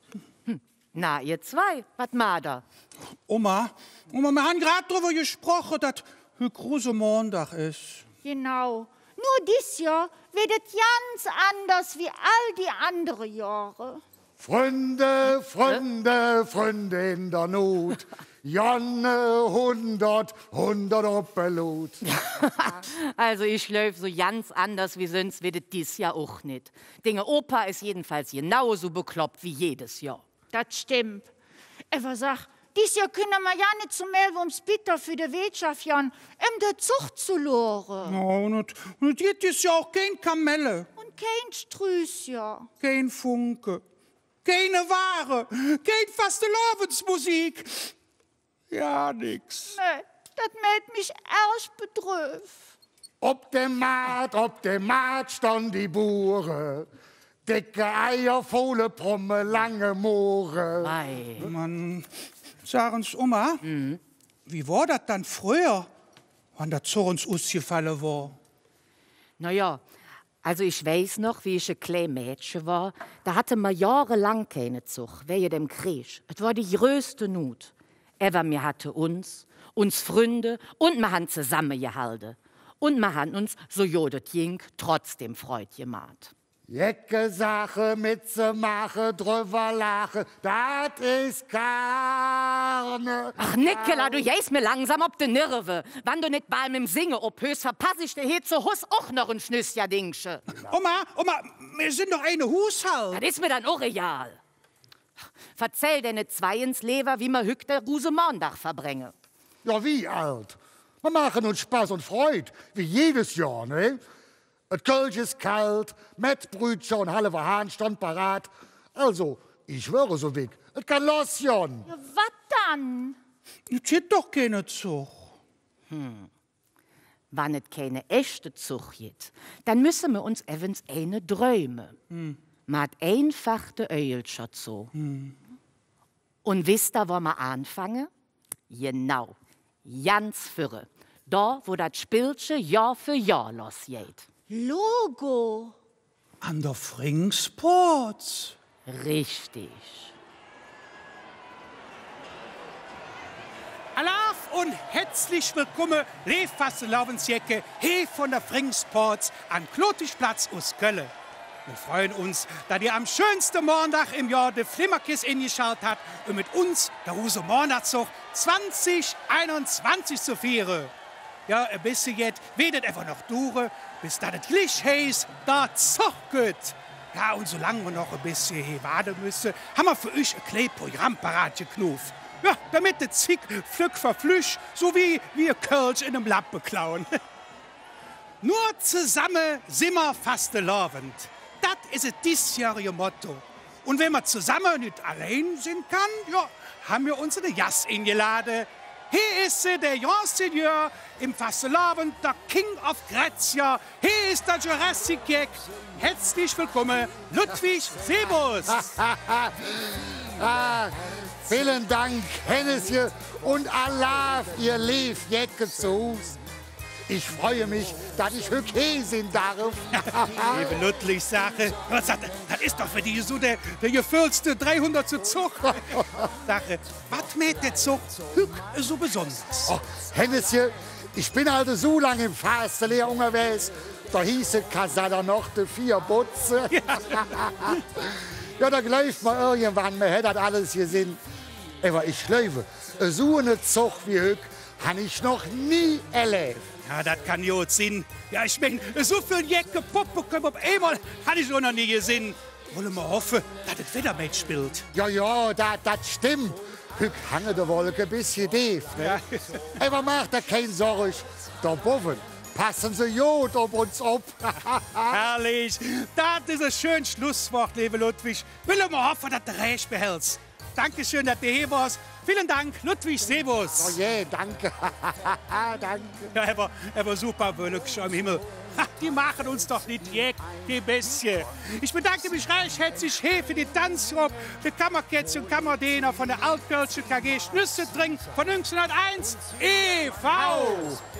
Na, ihr zwei, was ma da? Oma, wir haben gerade darüber gesprochen, dass heute Rosenmontag ist. Genau. Nur dieses Jahr wird es ganz anders wie all die anderen Jahre. Freunde, Freunde, Freunde in der Not. Janne 100 Oppelut. Also ich läuf so ganz anders wie sonst wird es dies Jahr auch nicht. Dinge Opa ist jedenfalls genauso bekloppt wie jedes Jahr. Das stimmt. Aber sag, dies Jahr können wir ja nicht zum Elwumsbitter für die Wirtschaft jagen, der Zucht zu loren. Ja, und jetzt ist ja auch kein Kamelle, Und kein Strüßja. kein Funke, keine Ware, kein Fastelavondsmusik. Ja, nix. Nee, das macht mich erst bedrückt. Ob dem Markt stand die Bure. Dicke Eier, volle Pomme, lange Moore. Ei. Man, sagen's Oma, wie war das dann früher, wann der zu uns ausgefallen war? Naja, also ich weiß noch, wie ich ein kleines Mädchen war, da hatte man jahrelang keine Zug, wegen dem Krieg. Es war die größte Not. Aber wir hatten uns Freunde und wir haben zusammengehalten. Und wir haben uns, so jodet ging, trotzdem Freud gemacht. Jecke Sache mitzumachen, drüber lachen, das ist Karne. Ach, Nicola, du jähst mir langsam ob de Nirve. Wann du nicht bald mit dem Singen obhöst, verpass ich dir hier zu Hus auch noch ein Schnüssja-Dingsche. Oma, wir sind doch eine Haushalt. Das ist mir dann auch real. Verzähl deine zwei ins Leber, wie man hück der Rosenmontag verbringe. Ja, wie alt? Wir machen uns Spaß und Freude, wie jedes Jahr, ne? Et Kölsch ist kalt, Mettbrötchen und halbe Hahn stand parat. Also, ich wäre so weg. Et kann losjon. Ja, was dann? Jetzt hat doch keine Zug. Wann es keine echte Zug gibt, dann müssen wir uns evens eine träumen. Mat einfach de Öelscher so. Und wisst ihr, wo wir anfangen? Genau, ganz fürre. Da, wo das Spielchen Jahr für Jahr losgeht. Logo. An der Fringsports. Richtig. Alaf und herzlich willkommen, liebe Fastelavondsjäcke, hier von der Fringsports an Klotischplatz aus Köln. Wir freuen uns, dass ihr am schönsten Montag im Jahr de Flimmerkis eingeschaltet habt, um mit uns der Rosenmontagszug 2021 zu feiern. Ja, ein bisschen jetzt wird es einfach noch dauern, bis das Licht heißt, da Zug geht. Ja, und solange wir noch ein bisschen hier warten müssen, haben wir für euch ein kleines Programm parat geknuft. Ja, damit der Zick Pflück verflüscht, so wie wir Kölsch in einem Lappen klauen. Nur zusammen sind wir fastelavend. Das ist das diesjährige Motto. Und wenn man zusammen nicht allein sind kann, ja, haben wir unsere Jas eingeladen. Hier ist der Grand Seigneur im Fastelavend, der King of Grazia. Hier ist der Jurassic Jack. Herzlich willkommen, Ludwig Phoebus. Vielen Dank, Hennessy und Allah, ihr lieb Jecke zu. Ich freue mich, dass ich okay sein darf. Liebe Ludwig, Sache, das ist doch für die so der gefüllste 300. Zug. Sache, was mäht der Zug so besonders? Oh, Hennessy, ich bin also so lange im Fastenlehr unterwegs, da hieß es Kasada noch die 4 Butze. Ja, da läuft man irgendwann, man hätte das alles gesehen. Aber ich glaube, so eine Zug wie heute habe ich noch nie erlebt. Ja, das kann gut sein. Ja, ich mein, so viel Jäcke Puppe auf einmal hatte ich auch noch nie gesehen. Wollen wir hoffen, dass das Wetter mitspielt. Ja, das stimmt. Hück hange der Wolke ein bisschen tief. Ne? Ja. Aber macht da keine Sorge. Da boven passen sie gut auf uns ab. Herrlich. Das ist ein schönes Schlusswort, liebe Ludwig. Wollen wir hoffen, dass du recht behältst. Dankeschön, dass du hier warst. Vielen Dank, Ludwig, servus. Oh je, danke. Danke. Ja, er war super, Wölksch am Himmel. Ha, die machen uns doch nicht jeck, die Bestie. Ich bedanke mich recht herzlich hier für die Tanzgruppe, die Kammerkätzchen und Kammerdiener von der Altkölsche KG Schnüsseltring von 1901 e.V.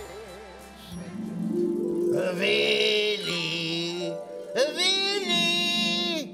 Willi, Willi,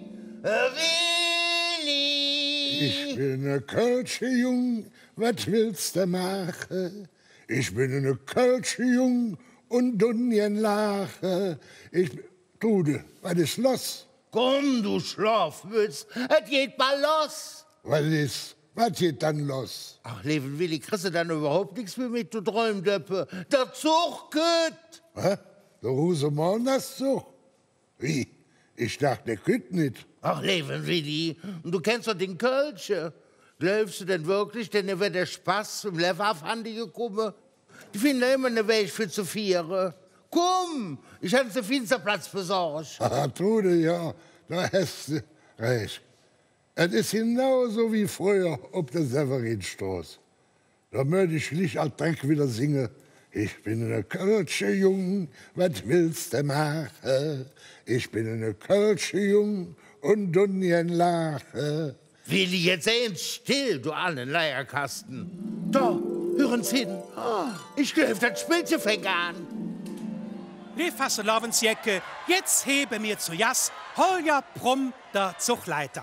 Willi. Ich bin ein Kölsche Jung, was willst du machen? Ich bin eine Kölsche Jung und Dunjen lache. Trude, was ist los? Komm, du Schlafmütz, es geht mal los. Was geht dann los? Ach, Leben Willi, kriegst du dann überhaupt nichts mehr mit, du Träumdöppe? Der Zug geht. Hä? Der Rosemonatszug? Wie? Ich dachte, der kütt nicht. Ach, Leben Willi, und du kennst doch den Kölsche. Glaubst du denn wirklich, denn er wird der Spaß im Leverhafhandi gekommen? Die finden immer einen Weg für zu vieren. Komm, ich habe den Fensterplatz besorgt. Ah, Trude, ja, da hast du recht. Es ist genauso wie früher auf der Severinstraße. Da möchte ich Licht als Dreck wieder singen. Ich bin eine Kölsche Jung, was willst du machen? Ich bin eine Kölsche Jung und Dunjen lache. Willi, jetzt eins still, du alten Leierkasten. Da, hören's hin. Ich glaube, das Spielchen fängt an. Liebhasse Lovensjecke, jetzt hebe mir zu Jas Holger Brumm, der Zugleiter.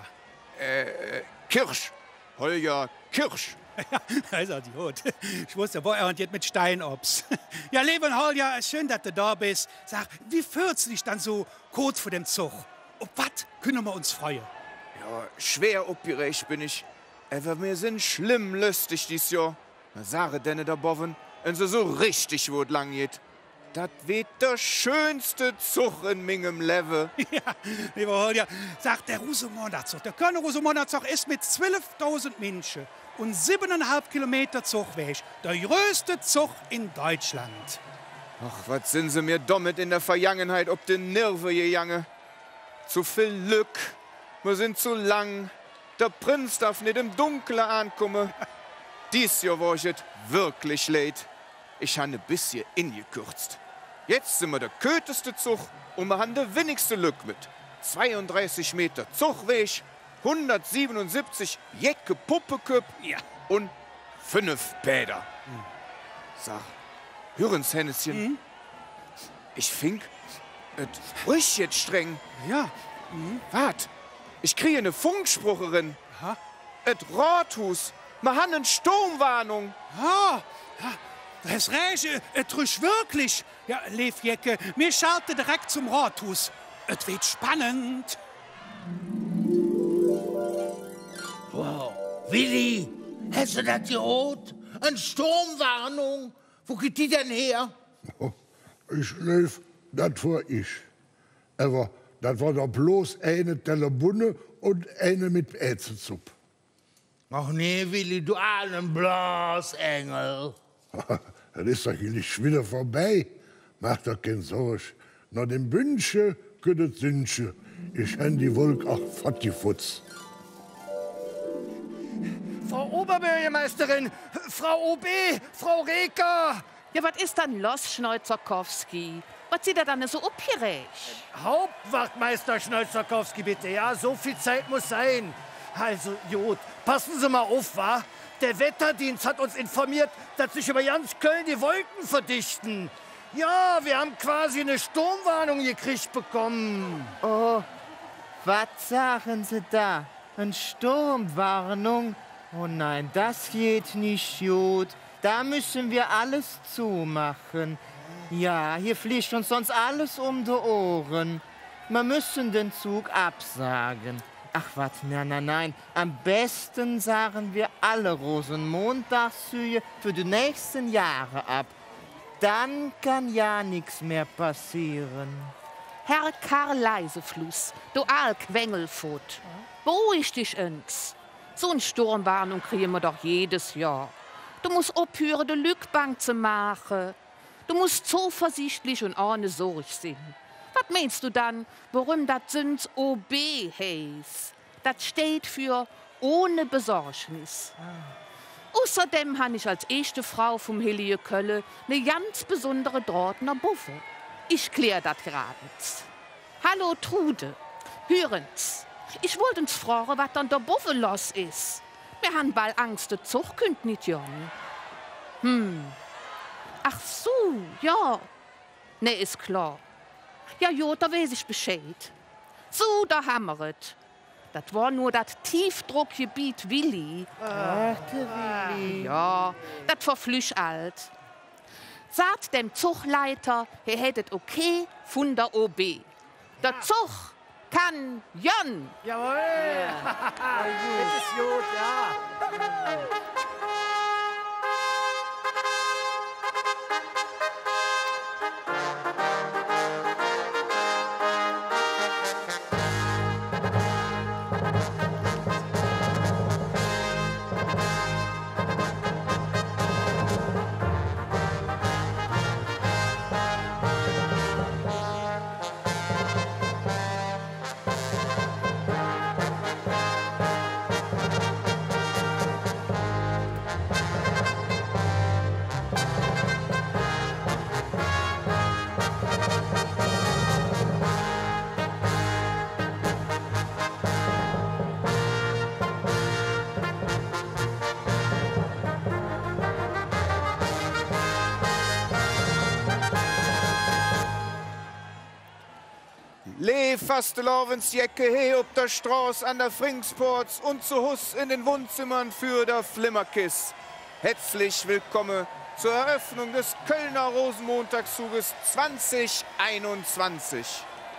Kirsch. Holger Kirsch. Ja, da ist er, die Hut. Ich wusste, wo er und jetzt mit Steinobst. Ja, lieben Holger, schön, dass du da bist. Sag, wie fühlst du dich dann so kurz vor dem Zug? Auf was können wir uns freuen? Ja, schwer aufgeregt bin ich. Aber wir sind schlimm lustig dies Jahr. Sage denn der Boven, und so richtig, wo es lang geht. Das wird der schönste Zug in meinem Leben. Ja, lieber Holger, sagt der Rosemonatszug. Der Kölner Rosemonatszug ist mit 12.000 Menschen und 7,5 Kilometer Zugweg der größte Zug in Deutschland. Ach, was sind sie mir damit in der Vergangenheit ob den Nerven gegangen? Zu viel Glück, wir sind zu lang. Der Prinz darf nicht im Dunkeln ankommen. Dies Jahr war ich wirklich leid. Ich habe ein bisschen ingekürzt. Jetzt sind wir der köteste Zug und wir haben den wenigsten Glück mit. 32 Meter Zugweg, 177 Jäcke Puppeköp und 5 Bäder. Sag, hören's, Henneschen. Ich fink, es ruhig jetzt streng. Ja. Wart, ich kriege eine Funksprucherin. Et Rothus, wir haben eine Sturmwarnung. Das ist recht, es wirklich. Ja, Leefjecke, mir schalte direkt zum Rothus. Es wird spannend. Wow. Willi, hast du das gehört? Eine Sturmwarnung. Wo geht die denn her? Oh, ich glaube, das war ich. Aber das war doch bloß eine Telebunne und eine mit Ätzelzup. Ach nee, Willi, du alten Blasengel. Das ist doch nicht wieder vorbei. Mach doch keine Sorge. Nach dem Bünsche geht es Sünsche. Ich habe die Wolke auch fortgefutzt. Frau Oberbürgermeisterin, Frau OB, Frau Reker. Ja, was ist dann los, Schneuzerkowski? Was sieht er dann so aufgeregt? Hauptwachtmeister Schneuzerkowski, bitte, ja? So viel Zeit muss sein. Also, Jod, passen Sie mal auf, wa? Der Wetterdienst hat uns informiert, dass sich über ganz Köln die Wolken verdichten. Ja, wir haben quasi eine Sturmwarnung gekriegt bekommen. Oh, was sagen Sie da? Eine Sturmwarnung? Oh nein, das geht nicht gut. Da müssen wir alles zumachen. Ja, hier fliegt uns sonst alles um die Ohren. Wir müssen den Zug absagen. Ach, was, nein. Am besten sagen wir alle Rosenmontagszüge für die nächsten Jahre ab. Dann kann ja nichts mehr passieren. Herr Karl Leisefluss, du Alquengelfurt, beruhig dich uns. So eine Sturmwarnung kriegen wir doch jedes Jahr. Du musst aufhören, die Lückbank zu machen. Du musst zuversichtlich und ohne Sorge sein. Was meinst du dann, warum das Sünd OB heißt? Das steht für ohne Besorgnis. Außerdem habe ich als erste Frau vom Hillige Kölle eine ganz besondere Drahtner Buffe. Ich klär das gerade. Hallo Trude, hören's. Ich wollte uns fragen, was an der Buffe los ist. Wir haben bald Angst, der Zug könnt nicht jagen. Ach so, ja. Ne, ist klar. Ja, da weiß ich Bescheid. So, da haben wir es. Das war nur das Tiefdruckgebiet Willi. Ach, der Willi. Ja, das verflüsch alt. Sagt dem Zugleiter, er hättet okay von der OB. Der Zug kann Jon. Jawohl. Das ist gut, ja. Lee fastelovens Jacke he ob der Straß an der Fringsports und zu Hus in den Wohnzimmern für der Flimmerkiss. Herzlich willkommen zur Eröffnung des Kölner Rosenmontagszuges 2021.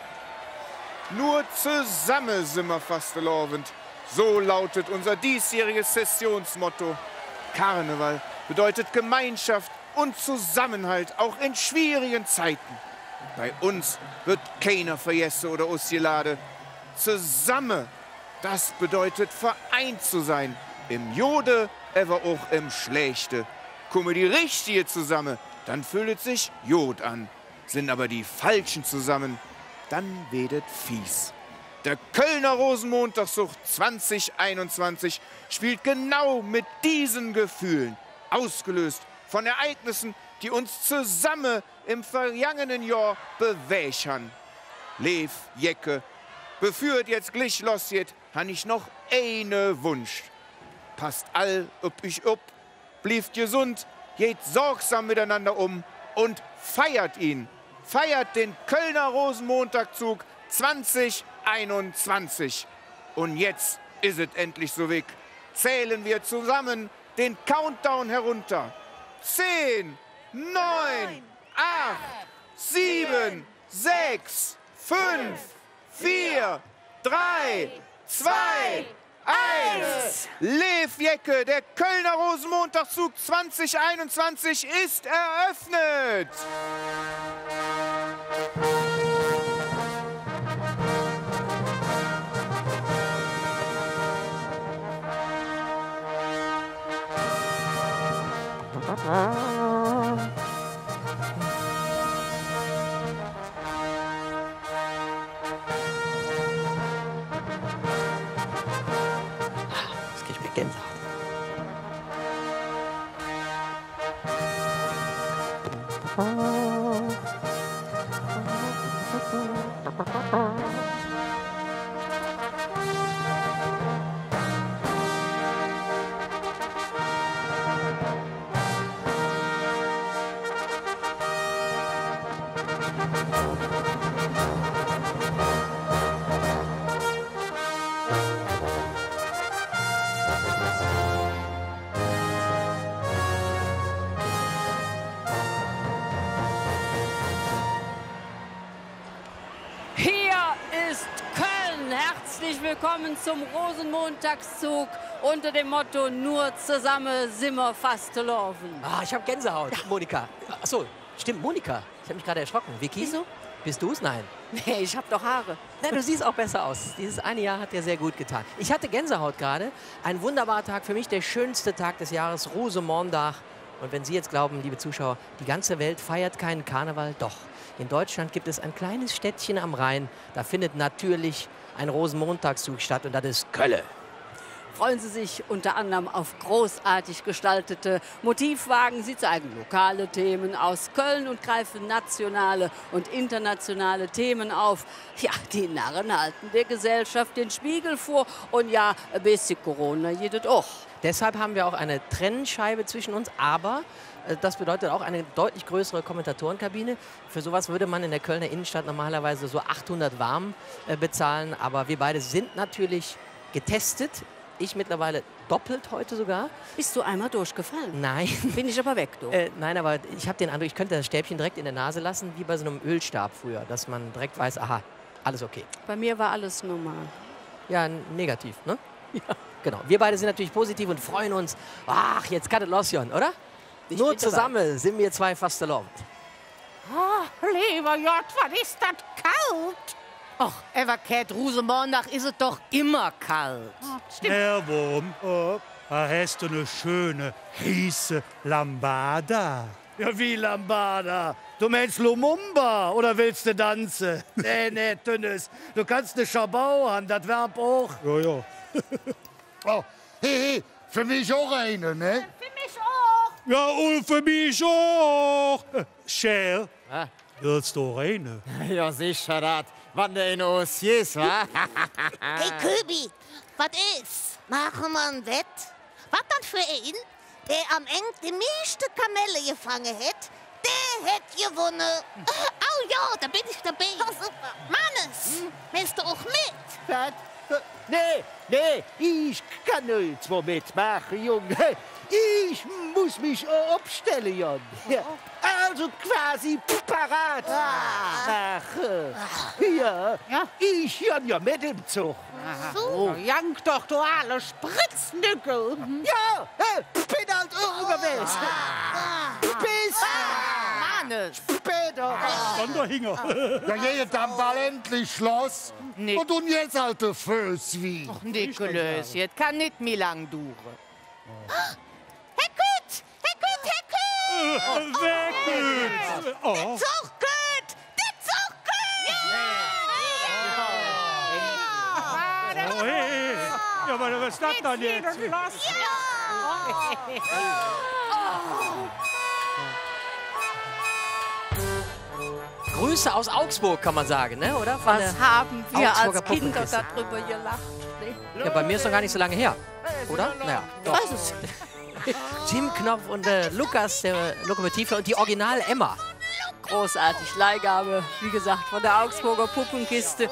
Nur zusammen sind wir fastelovend. So lautet unser diesjähriges Sessionsmotto. Karneval bedeutet Gemeinschaft und Zusammenhalt, auch in schwierigen Zeiten. Bei uns wird keiner vergessen oder ausgeladen. Zusammen, das bedeutet vereint zu sein. Im Jode, aber auch im Schlechte. Komme die Richtige zusammen, dann fühlt sich Jod an. Sind aber die Falschen zusammen, dann wedet fies. Der Kölner Rosenmontagszug 2021 spielt genau mit diesen Gefühlen. Ausgelöst von Ereignissen, die uns zusammen im vergangenen Jahr bewächern. Lev, Jecke, beführt jetzt gleich los geht, han ich noch eine Wunsch. Passt all ob ich ob, blieft gesund, geht sorgsam miteinander um und feiert ihn. Feiert den Kölner Rosenmontagszug 2021. Und jetzt ist es endlich so weg. Zählen wir zusammen den Countdown herunter. 10, 9, 8, 7, 6, 5, 4, 3, 2, 1. Lev Jecke, der Kölner Rosenmontagszug 2021 ist eröffnet. Das krieg ich mir Gänsehaut. Herzlich willkommen zum Rosenmontagszug unter dem Motto nur zusammen sind wir fast laufen. Ah, ich habe Gänsehaut, Monika. Achso, stimmt, Monika. Ich habe mich gerade erschrocken. Vicky? Wieso? Bist du's? Nein. Nee, ich habe doch Haare. Na, du siehst auch besser aus. Dieses eine Jahr hat dir sehr gut getan. Ich hatte Gänsehaut gerade. Ein wunderbarer Tag, für mich der schönste Tag des Jahres, Rosenmontag. Und wenn Sie jetzt glauben, liebe Zuschauer, die ganze Welt feiert keinen Karneval, doch. In Deutschland gibt es ein kleines Städtchen am Rhein. Da findet natürlich ein Rosenmontagszug statt und das ist Kölle. Freuen Sie sich unter anderem auf großartig gestaltete Motivwagen. Sie zeigen lokale Themen aus Köln und greifen nationale und internationale Themen auf. Ja, die Narren halten der Gesellschaft den Spiegel vor. Und ja, ein bisschen Corona jedes auch. Deshalb haben wir auch eine Trennscheibe zwischen uns, aber das bedeutet auch eine deutlich größere Kommentatorenkabine. Für sowas würde man in der Kölner Innenstadt normalerweise so 800 warm bezahlen. Aber wir beide sind natürlich getestet. Ich mittlerweile doppelt heute sogar. Bist du einmal durchgefallen? Nein. Bin ich aber weg, du. Nein, aber ich habe den Eindruck, ich könnte das Stäbchen direkt in der Nase lassen, wie bei so einem Ölstab früher, dass man direkt weiß, aha, alles okay. Bei mir war alles normal. Ja, negativ, ne? Ja. Genau. Wir beide sind natürlich positiv und freuen uns. Ach, jetzt kann es losgehen, oder? Nur zusammen sind wir zwei fast erlaubt. Oh, lieber Jott, was ist das kalt? Och, Evercat, Rosenmontag ist es doch immer kalt. Herr Wurm, da hast du eine schöne, heiße Lambada. Ja, wie Lambada? Du meinst Lumumba oder willst du tanzen? Nee, Tünnes. Du kannst eine Schabau haben, das wärmt auch. Ja. Oh, hey, für mich auch eine, ne? Für mich auch. Ja, und für mich auch. Cher, willst du eine? Ja, sicher, das. Was denn aus ist, wa? Hey, Köbi, was ist? Machen wir ein Wett? Was dann für ihn? Der am Ende die meiste Kamelle gefangen hat, der hätt gewonnen. Oh ja, da bin ich dabei. Oh, super. Mannes, willst du auch mit? Nee, ich kann nichts mehr mitmachen, Junge. Ich muss mich abstellen, Jan. Ja. Also quasi parat. Ach, ja, ich Jan ja mit im Zug. So, jank doch, du alle Spritznückel. Ja, bin halt unterwegs. Bis Mannes. später. Sonderhinger. Ja, jetzt am Ball endlich Schloss. Und jetzt alte Föswi. Ach, Nikolaus, jetzt kann nicht mehr lang dauern. Herr Kütt! Weg! Oh. Der Zug geht! Oh, hey. Ja, aber was ist das dann jetzt? Grüße aus Augsburg, kann man sagen, ne? Oder? Von Was der haben wir Augsburger als Kinder Puppenkiste. darüber gelacht? Nee. Ja, bei mir ist noch gar nicht so lange her, oder? Naja, Ich weiß es. Jim Knopf und Lukas, der Lokomotive und die Original Emma. Großartig, Leihgabe, wie gesagt, von der Augsburger Puppenkiste.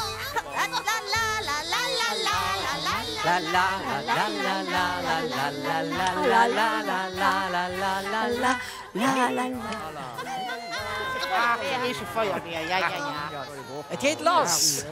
La la la la la la la la la la la la la la la la. Ach, ehrliche Feuerwehr, ja. Es geht los.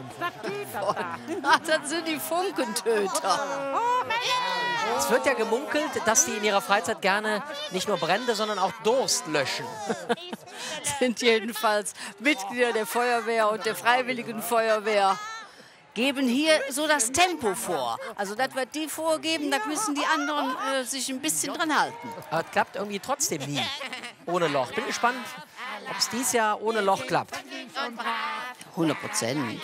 Ach, das sind die Funkentöter. Es wird ja gemunkelt, dass die in ihrer Freizeit gerne nicht nur Brände, sondern auch Durst löschen. Sind jedenfalls Mitglieder der Feuerwehr und der Freiwilligen Feuerwehr. Geben hier so das Tempo vor. Also das wird die vorgeben, da müssen die anderen sich ein bisschen dran halten. Aber es klappt irgendwie trotzdem nie ohne Loch. Bin gespannt, ob es dieses Jahr ohne Loch klappt. 100%.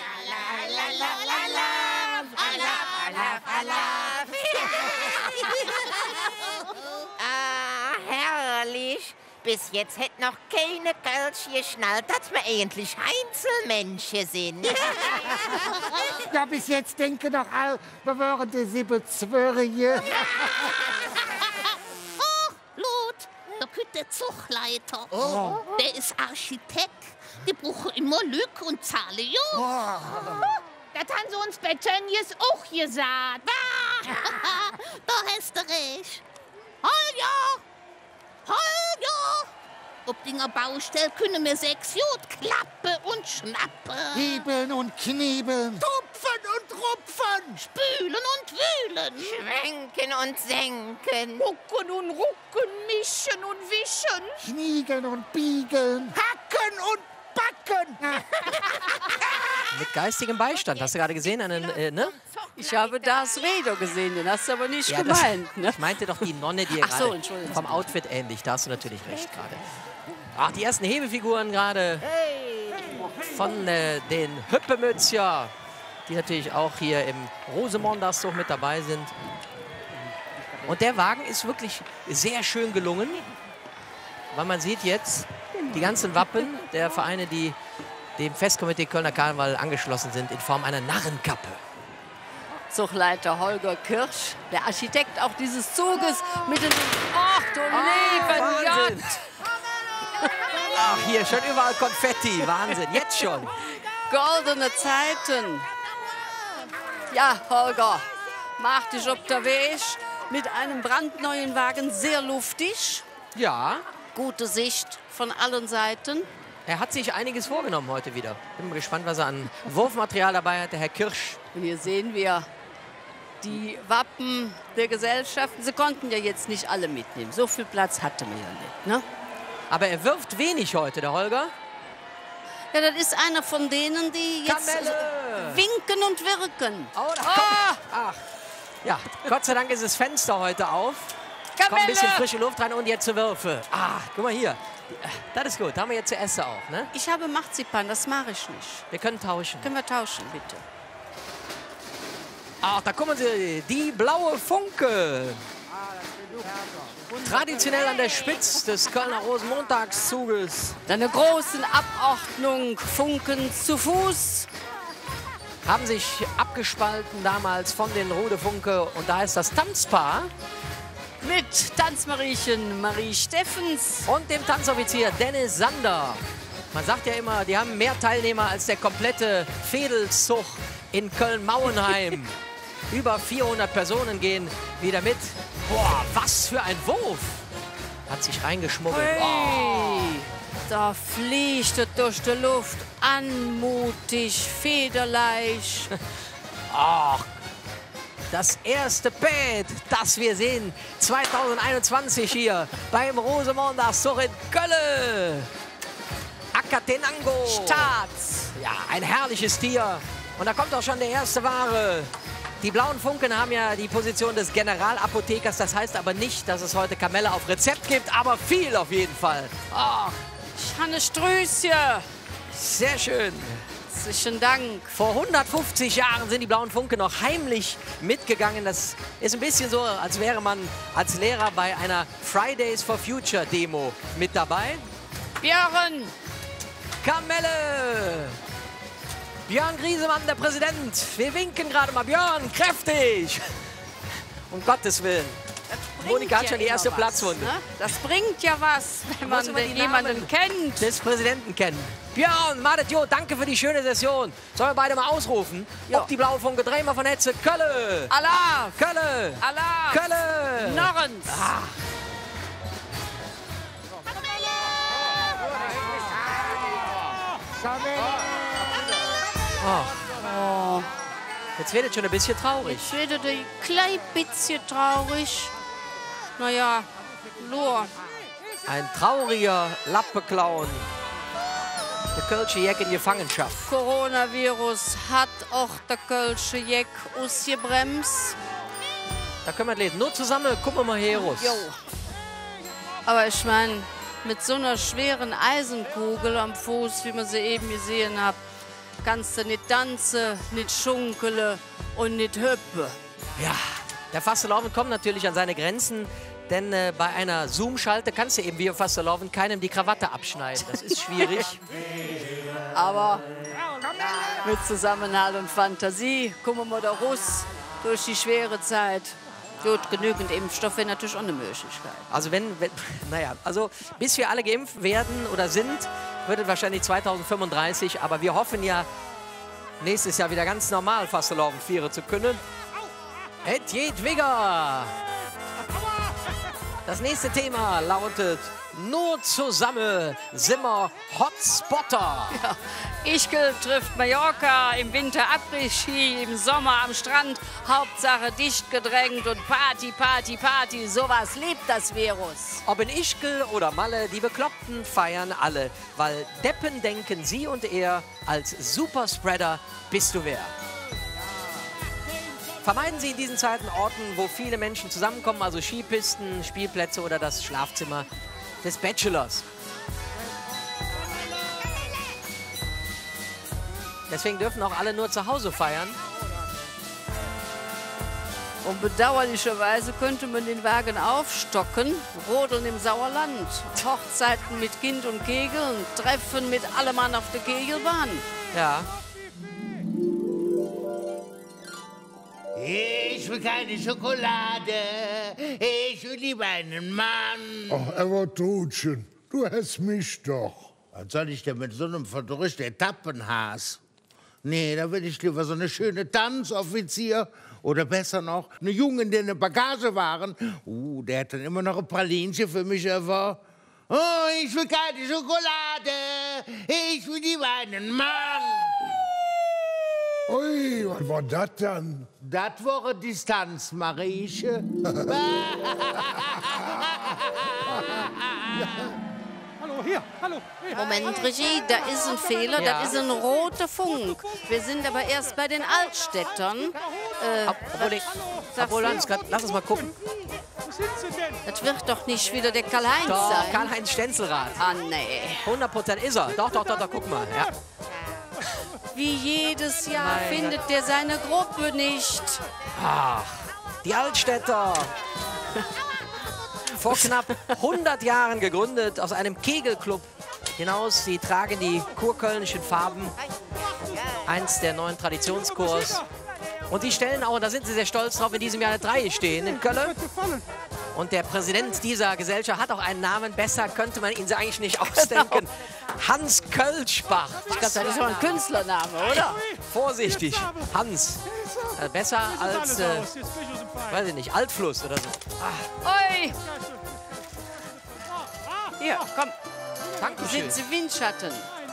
Herrlich. Bis jetzt hätte noch keine Kölsch geschnallt, dass wir eigentlich Einzelmenschen sind. Ja, bis jetzt denken doch all, wir wären die 7-Zwölfjährige. Oh, Lot, da kommt der Zugleiter. Oh. Der ist Architekt. Die brauchen immer Glück und zahlen ja. Oh. Das haben sie uns bei Tönnies auch gesagt. Da hast du recht. Holja! Auf dieser Baustelle können wir 6 Jod klappen und schnappen. Hebeln und knebeln. Tupfen rupfen. Spülen und wühlen. Schwenken und senken. Mucken und rucken, mischen und wischen. Schmiegen und biegen. Hacken und backen. Mit geistigem Beistand, hast du gerade gesehen? Ne? Ich habe Darth Vader gesehen, den hast du aber nicht Ja, gemeint. Ne? Ich meinte doch die Nonne, die Ach so, gerade Entschuldigung. vom Outfit ähnlich. Da hast du natürlich recht gerade. Ach, die ersten Hebefiguren gerade von den Hüppemützja, die natürlich auch hier im Rosenmontagszug mit dabei sind. Und der Wagen ist wirklich sehr schön gelungen, weil man sieht jetzt die ganzen Wappen der Vereine, die dem Festkomitee Kölner Karneval angeschlossen sind, in Form einer Narrenkappe. Zugleiter Holger Kirsch, der Architekt auch dieses Zuges mit den... Ach du lieben Wahnsinn. Gott! Ach, hier schon überall Konfetti. Wahnsinn, jetzt schon. Goldene Zeiten. Ja, Holger, mach dich auf der Weg mit einem brandneuen Wagen, sehr luftig. Ja. Gute Sicht von allen Seiten. Er hat sich einiges vorgenommen heute wieder. Bin mal gespannt, was er an Wurfmaterial dabei hat, der Herr Kirsch. Und hier sehen wir die Wappen der Gesellschaften. Sie konnten ja jetzt nicht alle mitnehmen. So viel Platz hatte man ja nicht. Ne? Aber er wirft wenig heute, der Holger. Ja, das ist einer von denen, die jetzt winken und wirken. Oh, ach, ja, Gott sei Dank ist das Fenster heute auf. Kommt ein bisschen frische Luft rein und jetzt zur Würfe. Ah, guck mal hier. Das ist gut. Da haben wir jetzt zu essen auch, ne? Ich habe Marzipan, das mache ich nicht. Wir können tauschen. Können wir tauschen, bitte? Ach, da kommen sie. Die blaue Funke. Traditionell an der Spitze des Kölner Rosenmontagszuges. Deine großen Abordnung Funken zu Fuß. Haben sich abgespalten damals von den Rude Funke. Und da ist das Tanzpaar. Mit Tanzmariechen Marie Steffens. Und dem Tanzoffizier Dennis Sander. Man sagt ja immer, die haben mehr Teilnehmer als der komplette Vedelszug in Köln-Mauenheim. Über 400 Personen gehen wieder mit. Boah, was für ein Wurf! Hat sich reingeschmuggelt. Hey, Oh. da fliegt es durch die Luft. Anmutig, federleicht. Ach, das erste Pad, das wir sehen 2021 hier beim Rosenmontagszug in Köln. Acatenango. Staats. Ja, ein herrliches Tier. Und da kommt auch schon der erste Ware. Die blauen Funken haben ja die Position des Generalapothekers. Das heißt aber nicht, dass es heute Kamelle auf Rezept gibt, aber viel auf jeden Fall. Oh. Hannes Strüßchen. Sehr schön. Herzlichen Dank. Vor 150 Jahren sind die blauen Funken noch heimlich mitgegangen. Das ist ein bisschen so, als wäre man als Lehrer bei einer Fridays for Future Demo mit dabei. Björn. Kamelle. Björn Griesemann, der Präsident. Wir winken gerade mal. Björn, kräftig. Um Gottes Willen. Monika hat schon die erste Platzwunde. Ne? Das bringt ja was, wenn man jemanden kennt. Des Präsidenten kennen. Björn, Madet Jo, danke für die schöne Session. Sollen wir beide mal ausrufen? Ja. Ob die blaue Funke, drehen wir von Hetze. Kölle. Allah. Kölle. Allah. Kölle. Norrens. Ah. Oh. Jetzt wird es schon ein bisschen traurig. Jetzt wird es ein klein bisschen traurig. Naja, nur. Ein trauriger Lappeclown. Der Kölsche Jeck in Gefangenschaft. Coronavirus hat auch der Kölsche Jeck ausgebremst. Da können wir lesen. Nur zusammen gucken wir mal her raus. Jo. Aber ich meine, mit so einer schweren Eisenkugel am Fuß, wie man sie eben gesehen hat, kannst du nicht tanzen, nicht schunkeln und nicht hüpfen. Ja, der Fastelovend kommt natürlich an seine Grenzen, denn bei einer Zoom-Schalte kannst du eben wie Fastelovend keinem die Krawatte abschneiden. Das ist schwierig. Aber mit Zusammenhalt und Fantasie kommen wir da raus durch die schwere Zeit. Gut, genügend Impfstoff wäre natürlich auch eine Möglichkeit. Also naja, also bis wir alle geimpft werden oder sind, wird es wahrscheinlich 2035. Aber wir hoffen ja, nächstes Jahr wieder ganz normal Fastelovend feiern zu können. Et jedwiger. Das nächste Thema lautet Nur zusammen sind wir Hotspotter. Ja, Ischgl trifft Mallorca, im Winter Après-Ski, im Sommer am Strand. Hauptsache dicht gedrängt und Party, Party, Party. Sowas liebt das Virus. Ob in Ischgl oder Malle, die Bekloppten feiern alle. Weil Deppen denken sie und er, als Superspreader bist du wer. Vermeiden Sie in diesen Zeiten Orten, wo viele Menschen zusammenkommen, also Skipisten, Spielplätze oder das Schlafzimmer des Bachelors. Deswegen dürfen auch alle nur zu Hause feiern. Und bedauerlicherweise könnte man den Wagen aufstocken, Rodeln im Sauerland, Hochzeiten mit Kind und Kegeln, Treffen mit allem Mann auf der Kegelbahn. Ja. Ich will keine Schokolade, ich will lieber einen Mann. Ach, aber Trutchen, du hast mich doch. Was soll ich denn mit so einem verdrückten Etappenhas? Nee, da will ich lieber so eine schöne Tanzoffizier. Oder besser noch, eine Jungen, die eine Bagage waren. Der hat dann immer noch ein Pralinchen für mich over. Oh, ich will keine Schokolade, ich will lieber einen Mann. Ui, was war das dann? Das war eine Distanz, Marieche. Hallo, hier, hallo. Hier. Moment, Regie, da ist ein Fehler, Ja. das ist ein roter Funk. Wir sind aber erst bei den Altstädtern. Lass uns mal gucken. Wo sind Sie denn? Das wird doch nicht wieder der Karl-Heinz sein. Karl-Heinz Stenzelrad. Ah, nee. 100% ist er. Doch, guck mal. Ja. Wie jedes Jahr Mein findet der seine Gruppe nicht. Ach, die Altstädter. Vor knapp 100 Jahren gegründet, aus einem Kegelclub hinaus. Sie tragen die kurkölnischen Farben, eins der neuen Traditionskurs. Und die stellen auch, und da sind sie sehr stolz drauf, in diesem Jahr eine 3 stehen in Köln. Und der Präsident dieser Gesellschaft hat auch einen Namen, besser könnte man ihn eigentlich nicht ausdenken. Hans Kölschbach. Ich glaube, das ist doch ein Künstlername, oder? Vorsichtig, Hans. Besser als, weiß ich nicht, Altfluss oder so. Oi! Hier, komm. Dankeschön. Sind Sie Windschatten?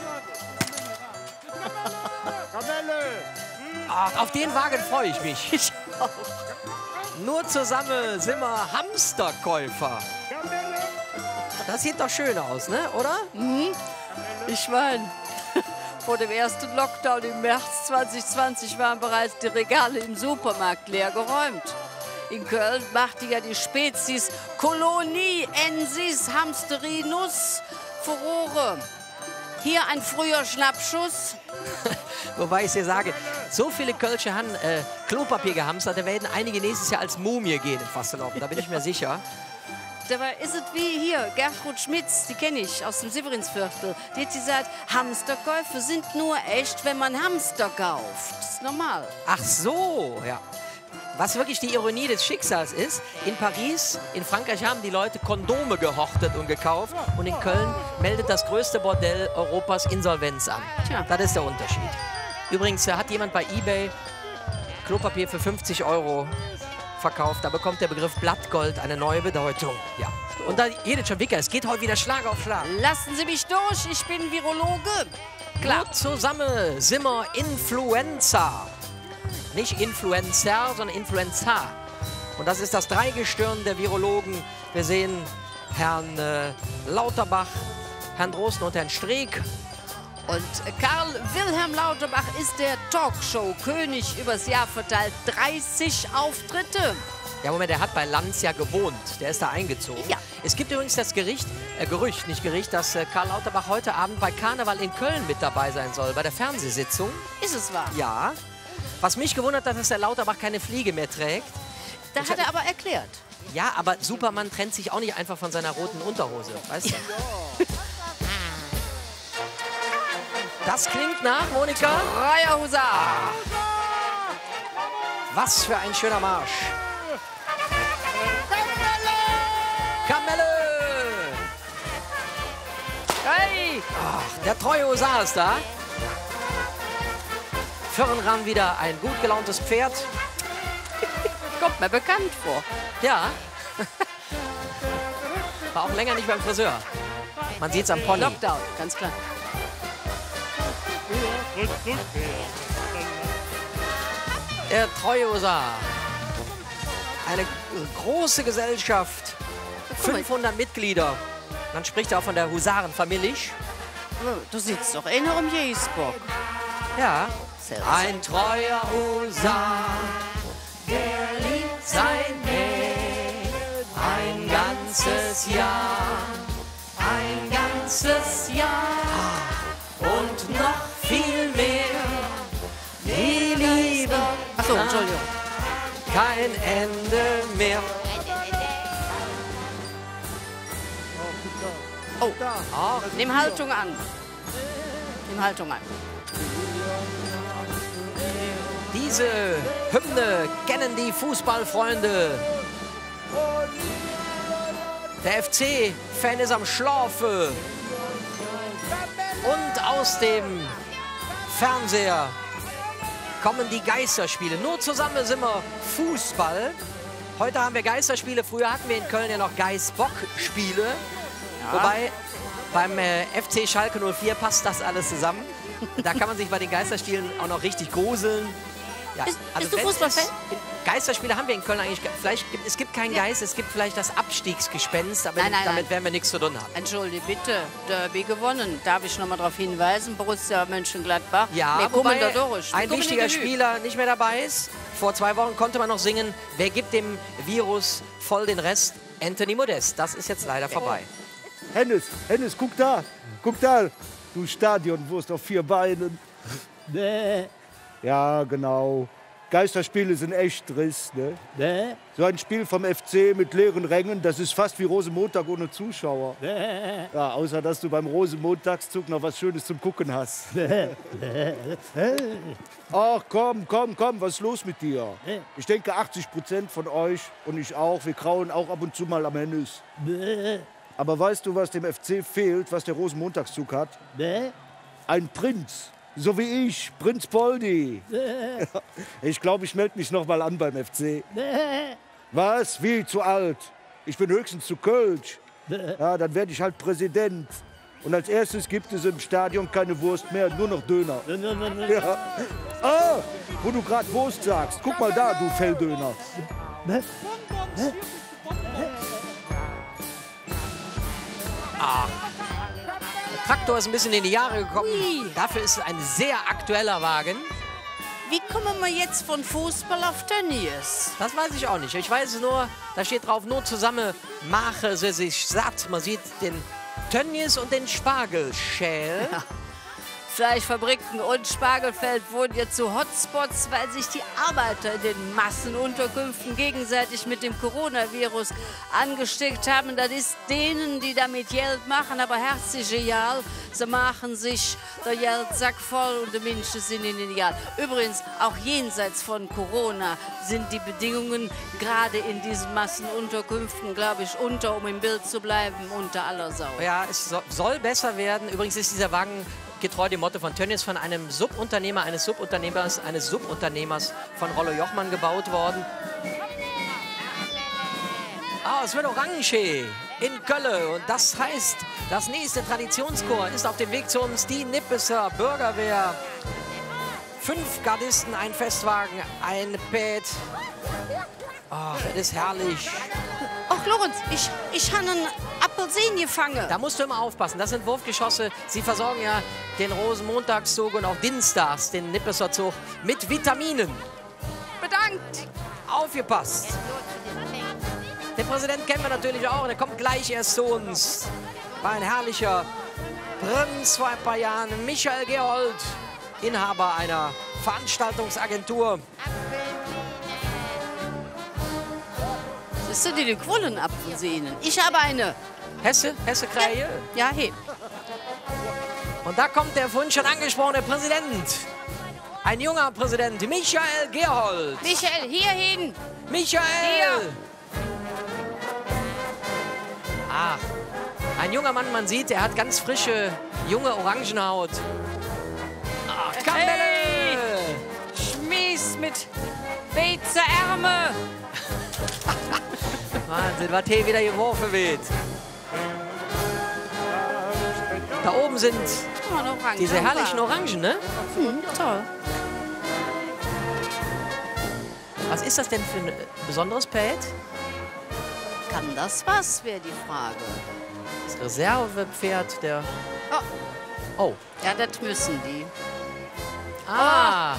Ach, auf den Wagen freue ich mich. Ich auch. Nur zusammen sind wir Hamsterkäufer. Das sieht doch schön aus, ne? Oder? Mhm. Ich meine, vor dem ersten Lockdown im März 2020 waren bereits die Regale im Supermarkt leer geräumt. In Köln machte ja die Spezies Coloniensis hamsterinus Furore. Hier ein früher Schnappschuss. Wobei ich dir sage, so viele Kölsche haben Klopapier gehamstert, da werden einige nächstes Jahr als Mumie gehen im Fastelopen, da bin ich mir sicher. Dabei ist es wie hier, Gertrud Schmitz, die kenne ich aus dem Severinsviertel. Die hat gesagt, Hamsterkäufe sind nur echt, wenn man Hamster kauft. Das ist normal. Ach so, ja. Was wirklich die Ironie des Schicksals ist, in Paris, in Frankreich haben die Leute Kondome gehortet und gekauft und in Köln meldet das größte Bordell Europas Insolvenz an. Tja, das ist der Unterschied. Übrigens hat jemand bei eBay Klopapier für 50 € verkauft. Da bekommt der Begriff Blattgold eine neue Bedeutung. Ja. Und da jedes schon Wicker, es geht heute wieder Schlag auf Schlag. Lassen Sie mich durch, ich bin Virologe. Klar. Nur zusammen sind wir Influenza. Nicht Influencer, sondern Influenza. Und das ist das Dreigestirn der Virologen. Wir sehen Herrn Lauterbach, Herrn Drosten und Herrn Streeck. Und Karl Wilhelm Lauterbach ist der Talkshow-König, übers Jahr verteilt 30 Auftritte. Ja, Moment, der hat bei Lanz ja gewohnt. Der ist da eingezogen. Ja. Es gibt übrigens das Gerücht, nicht Gericht, dass Karl Lauterbach heute Abend bei Karneval in Köln mit dabei sein soll, bei der Fernsehsitzung. Ist es wahr? Ja. Was mich gewundert hat, dass der Lauterbach keine Fliege mehr trägt. Das hat er aber erklärt. Ja, aber Superman trennt sich auch nicht einfach von seiner roten Unterhose, weißt du? Das klingt nach, Monika? Dreierhusar. Was für ein schöner Marsch. Kamelle! Hey! Ach, der treue Husar ist da. Vorn ran wieder ein gut gelauntes Pferd. Kommt mir bekannt vor. Ja. War auch länger nicht beim Friseur. Man sieht's am Pony. Lockdown, ganz klar. Der Treuoser. Eine große Gesellschaft. 500 Mitglieder. Man spricht auch von der Husarenfamilie. Du sitzt doch einer um Jesbock. Ja. Ein treuer Husar, der liebt sein Held. Ein ganzes Jahr, ein ganzes Jahr und noch viel mehr. Die Liebe. Achso, Entschuldigung. Kein Ende mehr. Oh, nimm Haltung an. Nimm Haltung an. Diese Hymne kennen die Fußballfreunde. Der FC-Fan ist am Schlafe. Und aus dem Fernseher kommen die Geisterspiele. Nur zusammen sind wir Fußball. Heute haben wir Geisterspiele. Früher hatten wir in Köln ja noch Geisbock-Spiele. Ja. Wobei beim FC Schalke 04 passt das alles zusammen. Da kann man sich bei den Geisterspielen auch noch richtig gruseln. Ja, bist du Fußballfan? Geisterspiele haben wir in Köln eigentlich. Es gibt keinen Geist, es gibt vielleicht das Abstiegsgespenst, aber damit werden wir nichts zu tun haben. Entschuldige bitte, Derby gewonnen. Darf ich noch mal darauf hinweisen? Borussia Mönchengladbach. Ja, wobei ein wichtiger Spieler nicht mehr dabei ist. Vor 2 Wochen konnte man noch singen, wer gibt dem Virus voll den Rest? Anthony Modest. Das ist jetzt leider vorbei. Hennes, guck da, du Stadionwurst auf 4 Beinen. Nee. Ja, genau. Geisterspiele sind echt Driss, ne? Nee. So ein Spiel vom FC mit leeren Rängen, das ist fast wie Rosenmontag ohne Zuschauer. Nee. Ja, außer, dass du beim Rosenmontagszug noch was Schönes zum Gucken hast. Nee. Ach, komm, was ist los mit dir? Nee. Ich denke, 80% von euch und ich auch, wir krauen auch ab und zu mal am Hennes. Nee. Aber weißt du, was dem FC fehlt, was der Rosenmontagszug hat? Nee. Ein Prinz. So wie ich, Prinz Poldi. Nee. Ich glaube, ich melde mich noch mal an beim FC. Nee. Was? Wie? Zu alt? Ich bin höchstens zu Kölsch. Nee. Ja, dann werde ich halt Präsident. Und als erstes gibt es im Stadion keine Wurst mehr, nur noch Döner. Nee. Ja. Ah, wo du gerade Wurst sagst. Guck mal da, du Felldöner. Nee. Nee. Ah. Der Traktor ist ein bisschen in die Jahre gekommen. Ui. Dafür ist es ein sehr aktueller Wagen. Wie kommen wir jetzt von Fußball auf Tennis? Das weiß ich auch nicht. Ich weiß es nur, da steht drauf, nur zusammen machen sie sich satt. Man sieht den Tönnies und den Spargelschäl. Ja. Fleischfabriken und Spargelfeld wurden jetzt zu Hotspots, weil sich die Arbeiter in den Massenunterkünften gegenseitig mit dem Coronavirus angesteckt haben. Das ist denen, die damit Geld machen, aber herzlich egal. Sie machen sich der Geldsack voll und die Menschen sind ihnen egal. Übrigens, auch jenseits von Corona sind die Bedingungen gerade in diesen Massenunterkünften, glaube ich, um im Bild zu bleiben, unter aller Sau. Ja, es soll besser werden. Übrigens ist dieser Wagen getreu dem Motto von Tönnies von einem Subunternehmer, eines Subunternehmers von Rollo Jochmann gebaut worden. Ah, es wird orange in Köln und das heißt, das nächste Traditionskorps ist auf dem Weg zu uns, die Nippeser Bürgerwehr. 5 Gardisten, ein Festwagen, ein Pad. Ach, das ist herrlich. Ach, Lorenz, ich habe einen Apfelsinen gefangen. Da musst du immer aufpassen. Das sind Wurfgeschosse. Sie versorgen ja den Rosenmontagszug und auch dienstags den Nippeser Zug mit Vitaminen. Bedankt. Aufgepasst. Den Präsidenten kennen wir natürlich auch. Der kommt gleich erst zu uns. War ein herrlicher Prinz vor ein paar Jahren. Michael Gerold, Inhaber einer Veranstaltungsagentur. Das sind die Quollenapfelsinen. Ich habe eine. Hesse-Kreie? Ja, hey. Und da kommt der vorhin schon angesprochene Präsident. Ein junger Präsident, Michael Gerold. Michael, hierhin. Michael! Hier. Ach, ein junger Mann, man sieht, er hat ganz frische, junge Orangenhaut. Ach, Kamelle! Hey. Schmies mit Beizerärme. Wahnsinn, was hier wieder geworfen wird. Da oben sind diese herrlichen Orangen, ne? Toll. Was ist das denn für ein besonderes Pferd? Kann das was, wäre die Frage. Das Reservepferd der... Oh. Ja, das müssen die. Ah.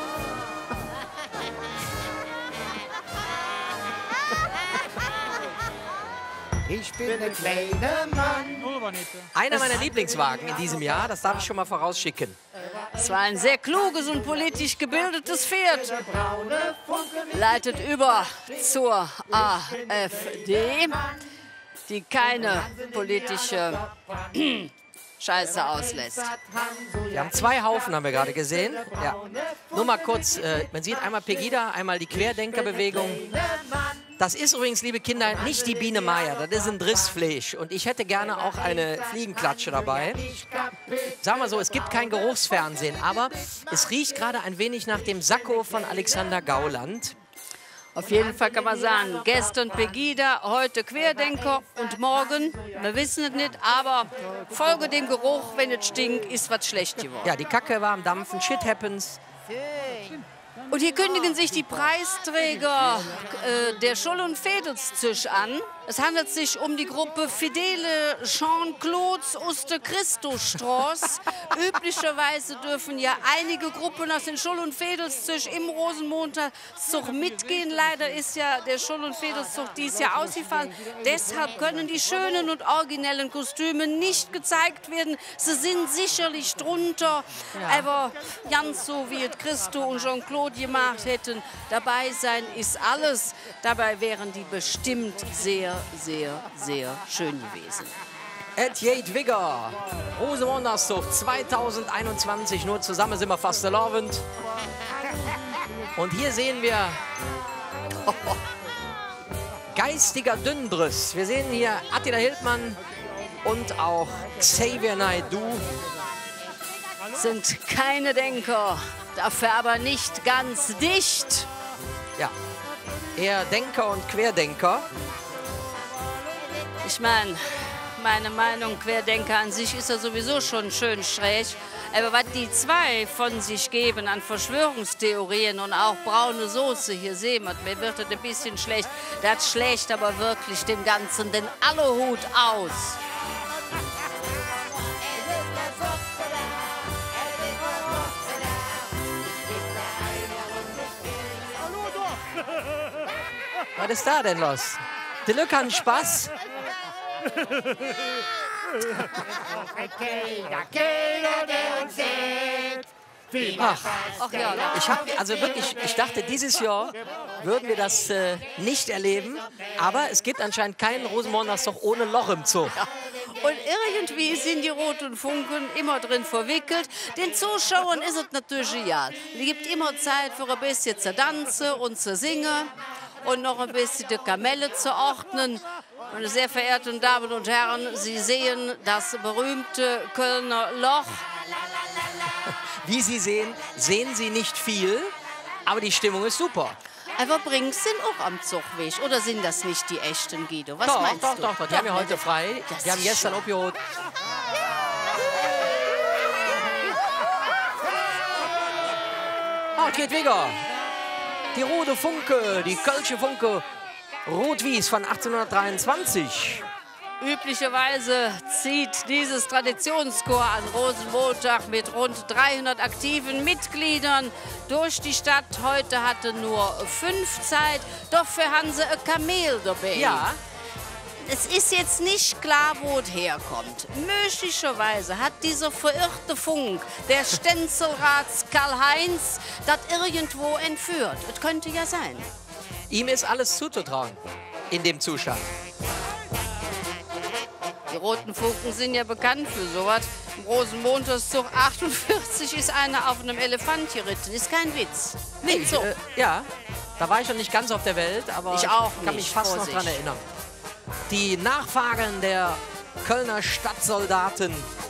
Ich bin der kleine Mann. Einer meiner Lieblingswagen in diesem Jahr, das darf ich schon mal vorausschicken. Es war ein sehr kluges und politisch gebildetes Pferd. Leitet über zur AfD, die keine politische Scheiße auslässt. Wir haben 2 Haufen, haben wir gerade gesehen. Ja. Nur mal kurz, man sieht einmal Pegida, einmal die Querdenkerbewegung. Das ist übrigens, liebe Kinder, nicht die Biene Meier, das ist ein Drissfleisch. Und ich hätte gerne auch eine Fliegenklatsche dabei. Sagen wir so, es gibt kein Geruchsfernsehen, aber es riecht gerade ein wenig nach dem Sakko von Alexander Gauland. Auf jeden Fall kann man sagen, gestern Pegida, heute Querdenker und morgen, wir wissen es nicht, aber folge dem Geruch, wenn es stinkt, ist was schlecht geworden. Ja, die Kacke war am Dampfen, shit happens. Und hier kündigen sich die Preisträger der Scholl- und Vedelstisch an. Es handelt sich um die Gruppe Fidele Jean-Claude's aus der Christusstraße. Üblicherweise dürfen ja einige Gruppen aus den Scholl- und Vedelstisch im Rosenmontagszug mitgehen. Leider ist ja der Scholl- und Vedelszug dieses Jahr ausgefallen. Deshalb können die schönen und originellen Kostüme nicht gezeigt werden. Sie sind sicherlich drunter, aber ganz so wie es Christo und Jean-Claude gemacht hätten. Dabei sein ist alles. Dabei wären die bestimmt sehr, sehr, sehr schön gewesen. Ed Jedwiger, Rosenmontagszug 2021, nur zusammen sind wir fast erlaubend. Und hier sehen wir geistiger Dünnbriss. Wir sehen hier Attila Hildmann und auch Xavier Naidoo. Sind keine Denker, dafür aber nicht ganz dicht. Ja, eher Denker und Querdenker. Ich meine, meine Meinung, Querdenker an sich ist ja sowieso schon schön schräg. Aber was die 2 von sich geben an Verschwörungstheorien und auch braune Soße, hier sehen wir, mir wird das ein bisschen schlecht. Das schlägt aber wirklich dem Ganzen den Aluhut aus. Was ist da denn los? Die Lücke hat Spaß. Ach ja, ich dachte, dieses Jahr würden wir das nicht erleben. Aber es gibt anscheinend keinen Rosenmontagszug ohne Loch im Zoo. Ja. Und irgendwie sind die Roten Funken immer drin verwickelt. Den Zuschauern ist es natürlich egal. Es gibt immer Zeit für ein bisschen zu tanzen und zu singen und noch ein bisschen die Kamelle zu ordnen. Meine sehr verehrten Damen und Herren, Sie sehen das berühmte Kölner Loch. Wie Sie sehen, sehen Sie nicht viel, aber die Stimmung ist super. Aber Brinks sind auch am Zugweg, oder sind das nicht die echten, Guido? Was meinst du? Doch, die haben ja heute frei. Die haben gestern abgeholt. Oh, geht wieder. Die rote Funke, die Kölsche Funke, Rot-Wies von 1823. Üblicherweise zieht dieses Traditionschor an Rosenmontag mit rund 300 aktiven Mitgliedern durch die Stadt. Heute hatte nur 5 Zeit, doch für haben sie ein Kamel dabei. Ja. Es ist jetzt nicht klar, wo es herkommt. Möglicherweise hat dieser verirrte Funk, der Stenzelrats Karl-Heinz, das irgendwo entführt. Es könnte ja sein. Ihm ist alles zuzutrauen in dem Zustand. Die Roten Funken sind ja bekannt für sowas. Im Rosenmontagszug 48 ist einer auf einem Elefant geritten. Ist kein Witz. Nicht so. Ja, da war ich noch nicht ganz auf der Welt, aber ich auch kann mich fast noch dran erinnern. Die Nachfahren der Kölner Stadtsoldaten,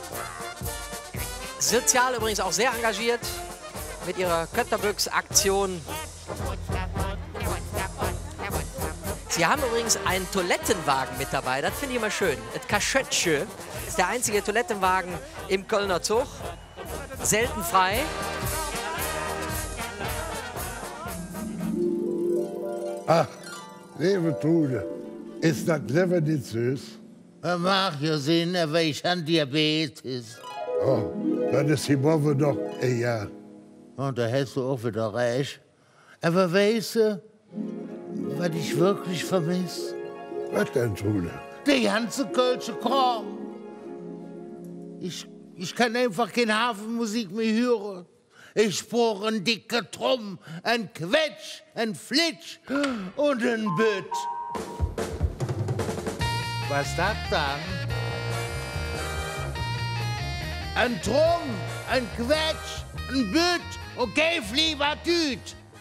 sozial übrigens auch sehr engagiert mit ihrer Kötterbüchs-Aktion. Sie haben übrigens einen Toilettenwagen mit dabei, das finde ich immer schön. Das Kaschötsche ist der einzige Toilettenwagen im Kölner Zug. Selten frei. Ach, liebe Trude, ist das clever nicht süß? Macht ja Sinn, aber ich habe Diabetes. Oh, dann ist die Waffe doch egal. Und da hast du auch wieder recht. Aber weißt du, was ich wirklich vermisse? Was denn, Trude? Der ganze kölsche Kram. Ich kann einfach keine Hafenmusik mehr hören. Ich brauche einen dicken Trumm, ein Quetsch, ein Flitsch und ein Bütt. Was ist das dann? Ein Trumm, ein Quetsch, ein Bütt, okay, Flieber Tüt.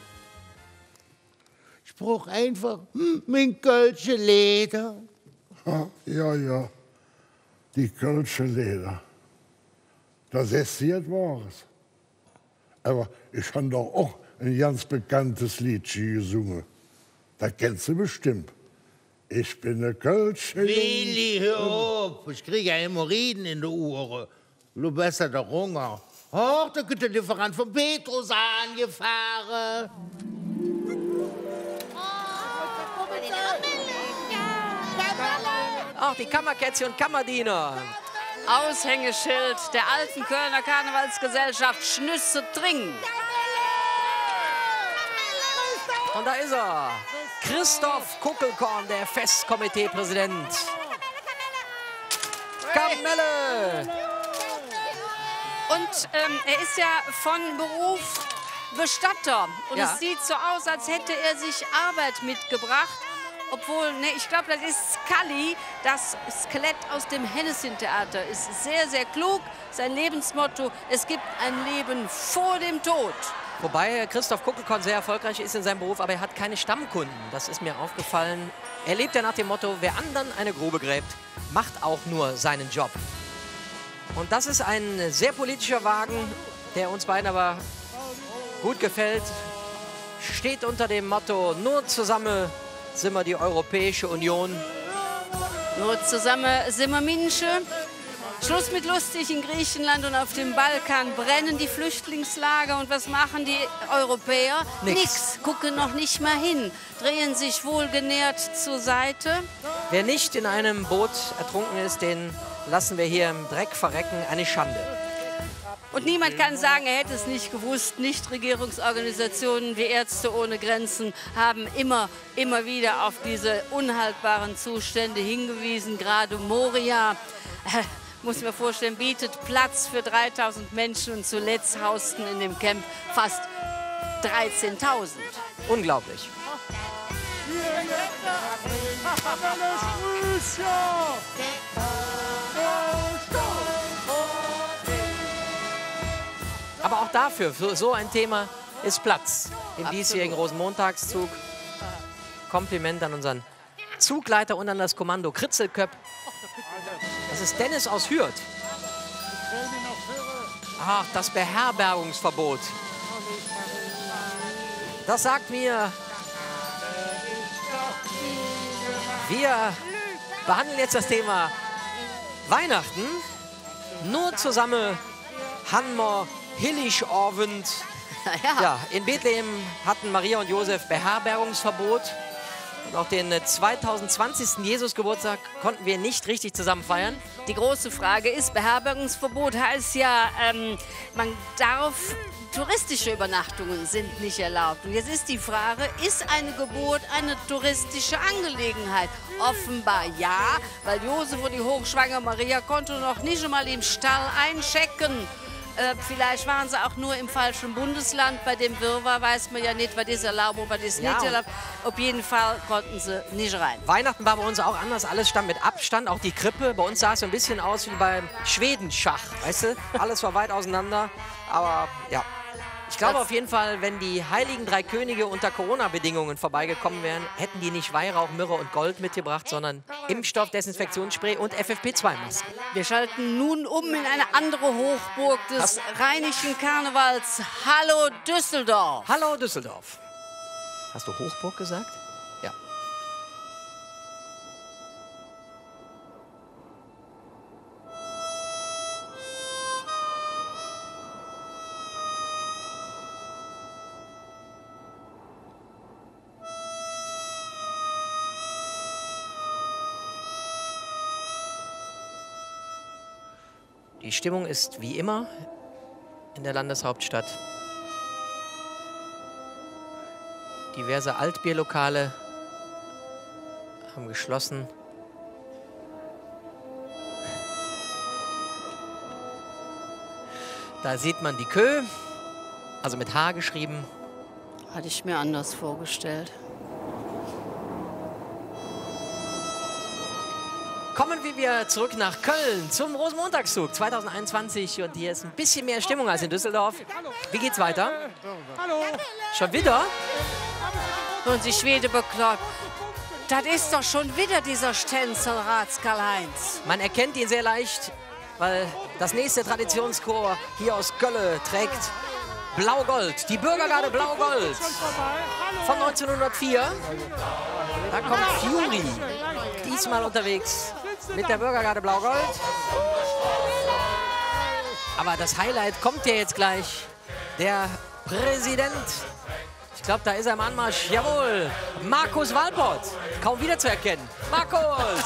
Ich brauch einfach mein kölsche Leder. Ja, die kölsche Leder. Das ist jetzt Wahres. Aber ich habe doch auch ein ganz bekanntes Liedchen gesungen. Das kennst du bestimmt. Ich bin eine Kölsche. Willi, hör auf. Ich kriege ja Hämorrhoiden in die Ohren. Du besser der Hunger. Hoch, da kommt der Lieferant von Petrus angefahren. Auch die Kammerkätzchen und Kammerdiener. Aushängeschild der alten Kölner Karnevalsgesellschaft Schnüsse Tring. Und da ist er. Christoph Kuckelkorn, der Festkomiteepräsident. Kamelle! Und er ist ja von Beruf Bestatter. Und Ja. es sieht so aus, als hätte er sich Arbeit mitgebracht. Obwohl, ne, ich glaube, das ist Scully, das Skelett aus dem Hennessin-Theater. Ist sehr, sehr klug. Sein Lebensmotto, es gibt ein Leben vor dem Tod. Wobei Christoph Kuckelkorn sehr erfolgreich ist in seinem Beruf, aber er hat keine Stammkunden. Das ist mir aufgefallen. Er lebt ja nach dem Motto, wer anderen eine Grube gräbt, macht auch nur seinen Job. Und das ist ein sehr politischer Wagen, der uns beiden aber gut gefällt. Steht unter dem Motto, nur zusammen sind wir die Europäische Union. Nur zusammen sind wir Menschen. Schluss mit lustig in Griechenland und auf dem Balkan brennen die Flüchtlingslager. Und was machen die Europäer? Nix. Gucken noch nicht mal hin. Drehen sich wohlgenährt zur Seite. Wer nicht in einem Boot ertrunken ist, den lassen wir hier im Dreck verrecken. Eine Schande. Und niemand kann sagen, er hätte es nicht gewusst. Nichtregierungsorganisationen wie Ärzte ohne Grenzen haben immer wieder auf diese unhaltbaren Zustände hingewiesen. Gerade Moria, muss mir vorstellen, bietet Platz für 3000 Menschen. Und zuletzt hausten in dem Camp fast 13.000. Unglaublich. Aber auch dafür, für so ein Thema, ist Platz im diesjährigen Rosenmontagszug. Kompliment an unseren Zugleiter und an das Kommando Kritzelköpp. Das ist Dennis aus Hürth. Ach, das Beherbergungsverbot. Das sagt mir, wir behandeln jetzt das Thema Weihnachten. Nur zusammen Hanmer Hilligabend. Ja, in Bethlehem hatten Maria und Josef Beherbergungsverbot. Und auch den 2020. Jesusgeburtstag konnten wir nicht richtig zusammen feiern. Die große Frage ist, Beherbergungsverbot heißt ja, man darf, touristische Übernachtungen sind nicht erlaubt. Und jetzt ist die Frage, ist eine Geburt eine touristische Angelegenheit? Offenbar ja, weil Josef und die hochschwangere Maria konnte noch nicht einmal im Stall einchecken. Vielleicht waren sie auch nur im falschen Bundesland. Bei dem Wirrwarr weiß man ja nicht, was ist erlaubt und was ist nicht erlaubt. Auf jeden Fall konnten sie nicht rein. Weihnachten war bei uns auch anders. Alles stand mit Abstand, auch die Krippe. Bei uns sah es so ein bisschen aus wie beim Schwedenschach. Weißt du? Alles war weit auseinander. Aber ja. Ich glaube auf jeden Fall, wenn die heiligen drei Könige unter Corona-Bedingungen vorbeigekommen wären, hätten die nicht Weihrauch, Myrrhe und Gold mitgebracht, sondern Impfstoff, Desinfektionsspray und FFP2-Masken. Wir schalten nun um in eine andere Hochburg des rheinischen Karnevals. Hallo Düsseldorf. Hallo Düsseldorf. Hast du Hochburg gesagt? Ja. Die Stimmung ist wie immer in der Landeshauptstadt. Diverse Altbierlokale haben geschlossen. Da sieht man die Kö, also mit H geschrieben. Hatte ich mir anders vorgestellt. Kommen wir zurück nach Köln zum Rosenmontagszug 2021. Und hier ist ein bisschen mehr Stimmung als in Düsseldorf. Wie geht's weiter? Hallo. Schon wieder? Und die Schwede bekloppt. Das ist doch schon wieder dieser Stenzelrats Karl-Heinz. Man erkennt ihn sehr leicht, weil das nächste Traditionschor hier aus Köln trägt Blau-Gold. Die Bürgergarde Blau-Gold von 1904. Da kommt Fury, diesmal unterwegs mit der Bürgergarde Blau-Gold. Aber das Highlight kommt ja jetzt gleich. Der Präsident. Ich glaube, da ist er im Anmarsch. Jawohl, Markus Walpott. Kaum wiederzuerkennen. Markus!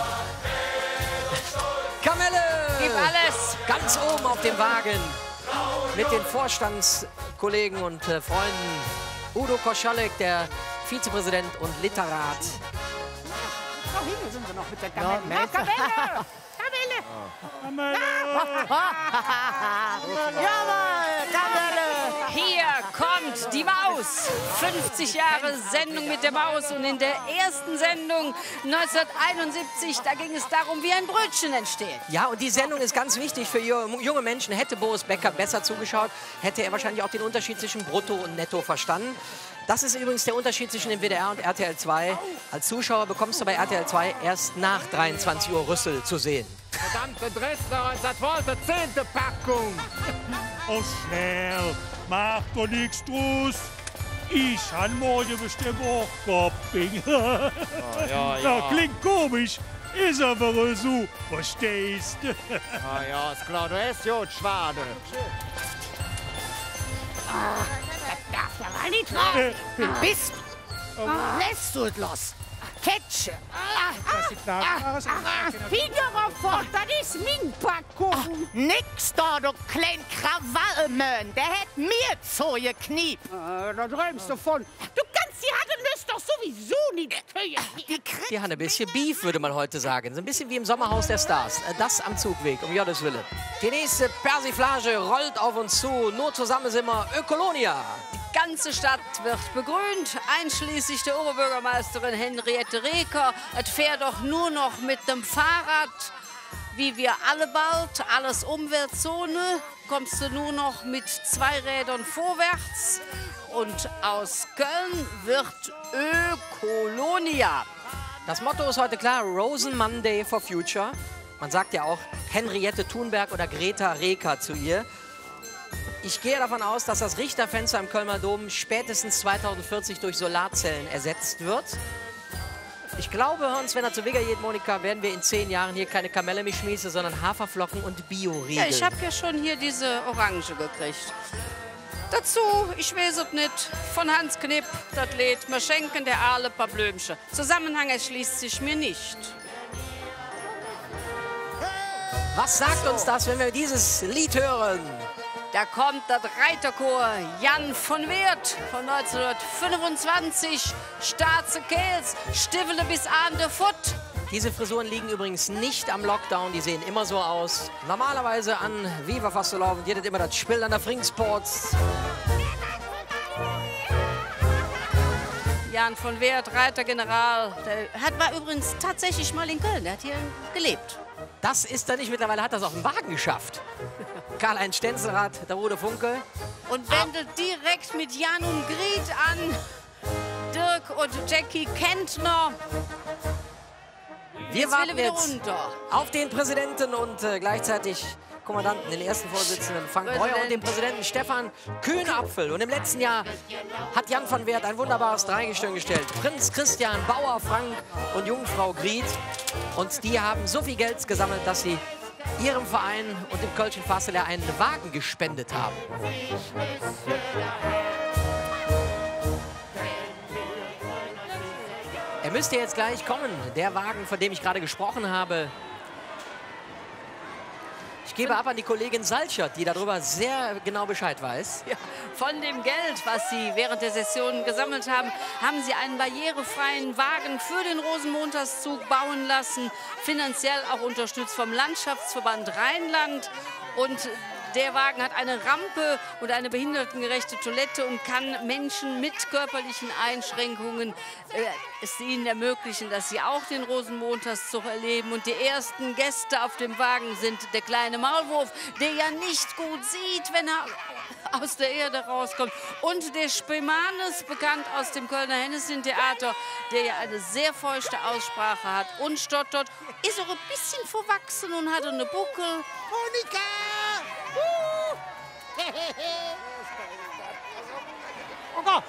Kamelle! Gib alles! Ganz oben auf dem Wagen mit den Vorstandskollegen und Freunden. Udo Koschalek, der Vizepräsident und Literat. Da hinten sind wir noch mit der Ja, Kamelle. Kamelle! Kamelle! Jawohl, Kamelle! Hier kommt die Maus. 50 Jahre Sendung mit der Maus. Und in der ersten Sendung 1971, da ging es darum, wie ein Brötchen entsteht. Ja, und die Sendung ist ganz wichtig für junge Menschen. Hätte Boris Becker besser zugeschaut, hätte er wahrscheinlich auch den Unterschied zwischen Brutto und Netto verstanden. Das ist übrigens der Unterschied zwischen dem WDR und RTL 2. Als Zuschauer bekommst du bei RTL 2 erst nach 23 Uhr Rüssel zu sehen. Verdammte Dresdner, das wollte 10. Packung. Oh, schnell, mach doch nichts draus. Ich han morgen bestimmt auch Shopping. ja. Klingt komisch, ist aber so, verstehst du? Ja, ist klar, du hast ja Schwade. Das darf ja mal nicht wahr. Bist lässt du es los. Ketsche. Finger fort, das ist min Packung. Nix da, du klein Krawallmön. Der hätt mir so gekniept. Da träumst du von. Du kannst die Hagelnuss doch sowieso nicht töten. Die haben ein bisschen Beef, würde man heute sagen. So ein bisschen wie im Sommerhaus der Stars. Das am Zugweg, um Gottes Willen. Die nächste Persiflage rollt auf uns zu. Nur zusammen sind wir Ökolonia. Die ganze Stadt wird begrünt, einschließlich der Oberbürgermeisterin Henriette Reker. Es fährt doch nur noch mit dem Fahrrad, wie wir alle bald. Alles Umweltzone, kommst du nur noch mit 2 Rädern vorwärts. Und aus Köln wird Ökolonia. Das Motto ist heute klar, Rosen Monday for Future. Man sagt ja auch Henriette Thunberg oder Greta Reker zu ihr. Ich gehe davon aus, dass das Richterfenster im Kölner Dom spätestens 2040 durch Solarzellen ersetzt wird. Ich glaube, Hans-Werner zu Wiggerjed, Monika, werden wir in 10 Jahren hier keine Kamelle-Mischmiese, sondern Haferflocken und Bio-Riegel. Ja, ich habe ja schon hier diese Orange gekriegt. Dazu, ich weiß es nicht, von Hans Knipp, das Lied, wir schenken der Aale paar Blümchen. Zusammenhang erschließt sich mir nicht. Was sagt uns das, wenn wir dieses Lied hören? Da kommt das Reiterchor Jan von Weert von 1925. Starze Kehls, Stivele bis an der Futt. Diese Frisuren liegen übrigens nicht am Lockdown, die sehen immer so aus. Normalerweise an Viva Fastolov und jedes immer das Spiel an der Fringsports. Jan von Weert, Reitergeneral, der war übrigens tatsächlich mal in Köln, der hat hier gelebt. Das ist er nicht, mittlerweile hat er es auf den Wagen geschafft. Karl-Heinz Stenzelrad, der Rode Funke. Und wendet direkt mit Jan und Griet an. Dirk und Jackie Kentner. Wir warten jetzt auf den Präsidenten und gleichzeitig Kommandanten, den ersten Vorsitzenden Frank Breuer und den Präsidenten Stefan Kühnapfel. Und im letzten Jahr hat Jan van Weert ein wunderbares Dreigestirn gestellt. Prinz Christian, Bauer Frank und Jungfrau Griet. Und die haben so viel Geld gesammelt, dass sie ihrem Verein und dem Kölschen Fasteler einen Wagen gespendet haben. Er müsste jetzt gleich kommen, der Wagen, von dem ich gerade gesprochen habe. Ich gebe ab an die Kollegin Salchert, die darüber sehr genau Bescheid weiß. Ja, von dem Geld, was Sie während der Session gesammelt haben, haben Sie einen barrierefreien Wagen für den Rosenmontagszug bauen lassen, finanziell auch unterstützt vom Landschaftsverband Rheinland. Und der Wagen hat eine Rampe und eine behindertengerechte Toilette und kann Menschen mit körperlichen Einschränkungen es ihnen ermöglichen, dass sie auch den Rosenmontagszug erleben. Und die ersten Gäste auf dem Wagen sind der kleine Maulwurf, der ja nicht gut sieht, wenn er aus der Erde rauskommt. Und der Spemanes, bekannt aus dem Kölner Hennessin-Theater, der ja eine sehr feuchte Aussprache hat und stottert, ist auch ein bisschen verwachsen und hat eine Buckel. Monika! Oh Gott,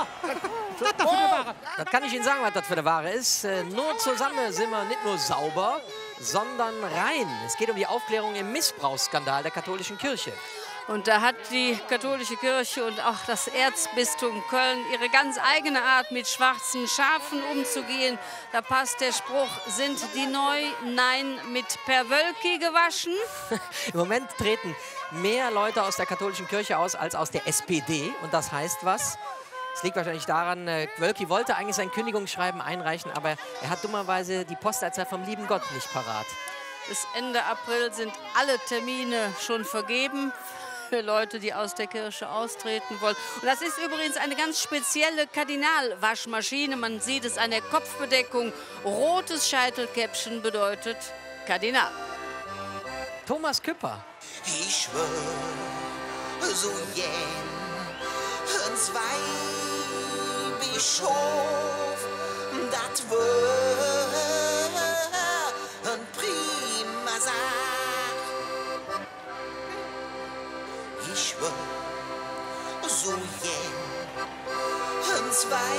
das kann ich Ihnen sagen, was das für eine Ware ist. Nur zusammen sind wir nicht nur sauber, sondern rein. Es geht um die Aufklärung im Missbrauchsskandal der katholischen Kirche. Und da hat die katholische Kirche und auch das Erzbistum Köln ihre ganz eigene Art, mit schwarzen Schafen umzugehen. Da passt der Spruch, sind die neu? Nein, mit Perwölki gewaschen. Im Moment treten mehr Leute aus der katholischen Kirche aus als aus der SPD. Und das heißt was? Es liegt wahrscheinlich daran, Wölki wollte eigentlich sein Kündigungsschreiben einreichen, aber er hat dummerweise die Postleitzahl vom lieben Gott nicht parat. Bis Ende April sind alle Termine schon vergeben für Leute, die aus der Kirche austreten wollen. Und das ist übrigens eine ganz spezielle Kardinalwaschmaschine. Man sieht es an der Kopfbedeckung. Rotes Scheitelkäppchen bedeutet Kardinal. Thomas Küpper. Ich schwör, so jen, und zwei Bischof, dat wär ein prima Sach. Ich schwör, so jen, und zwei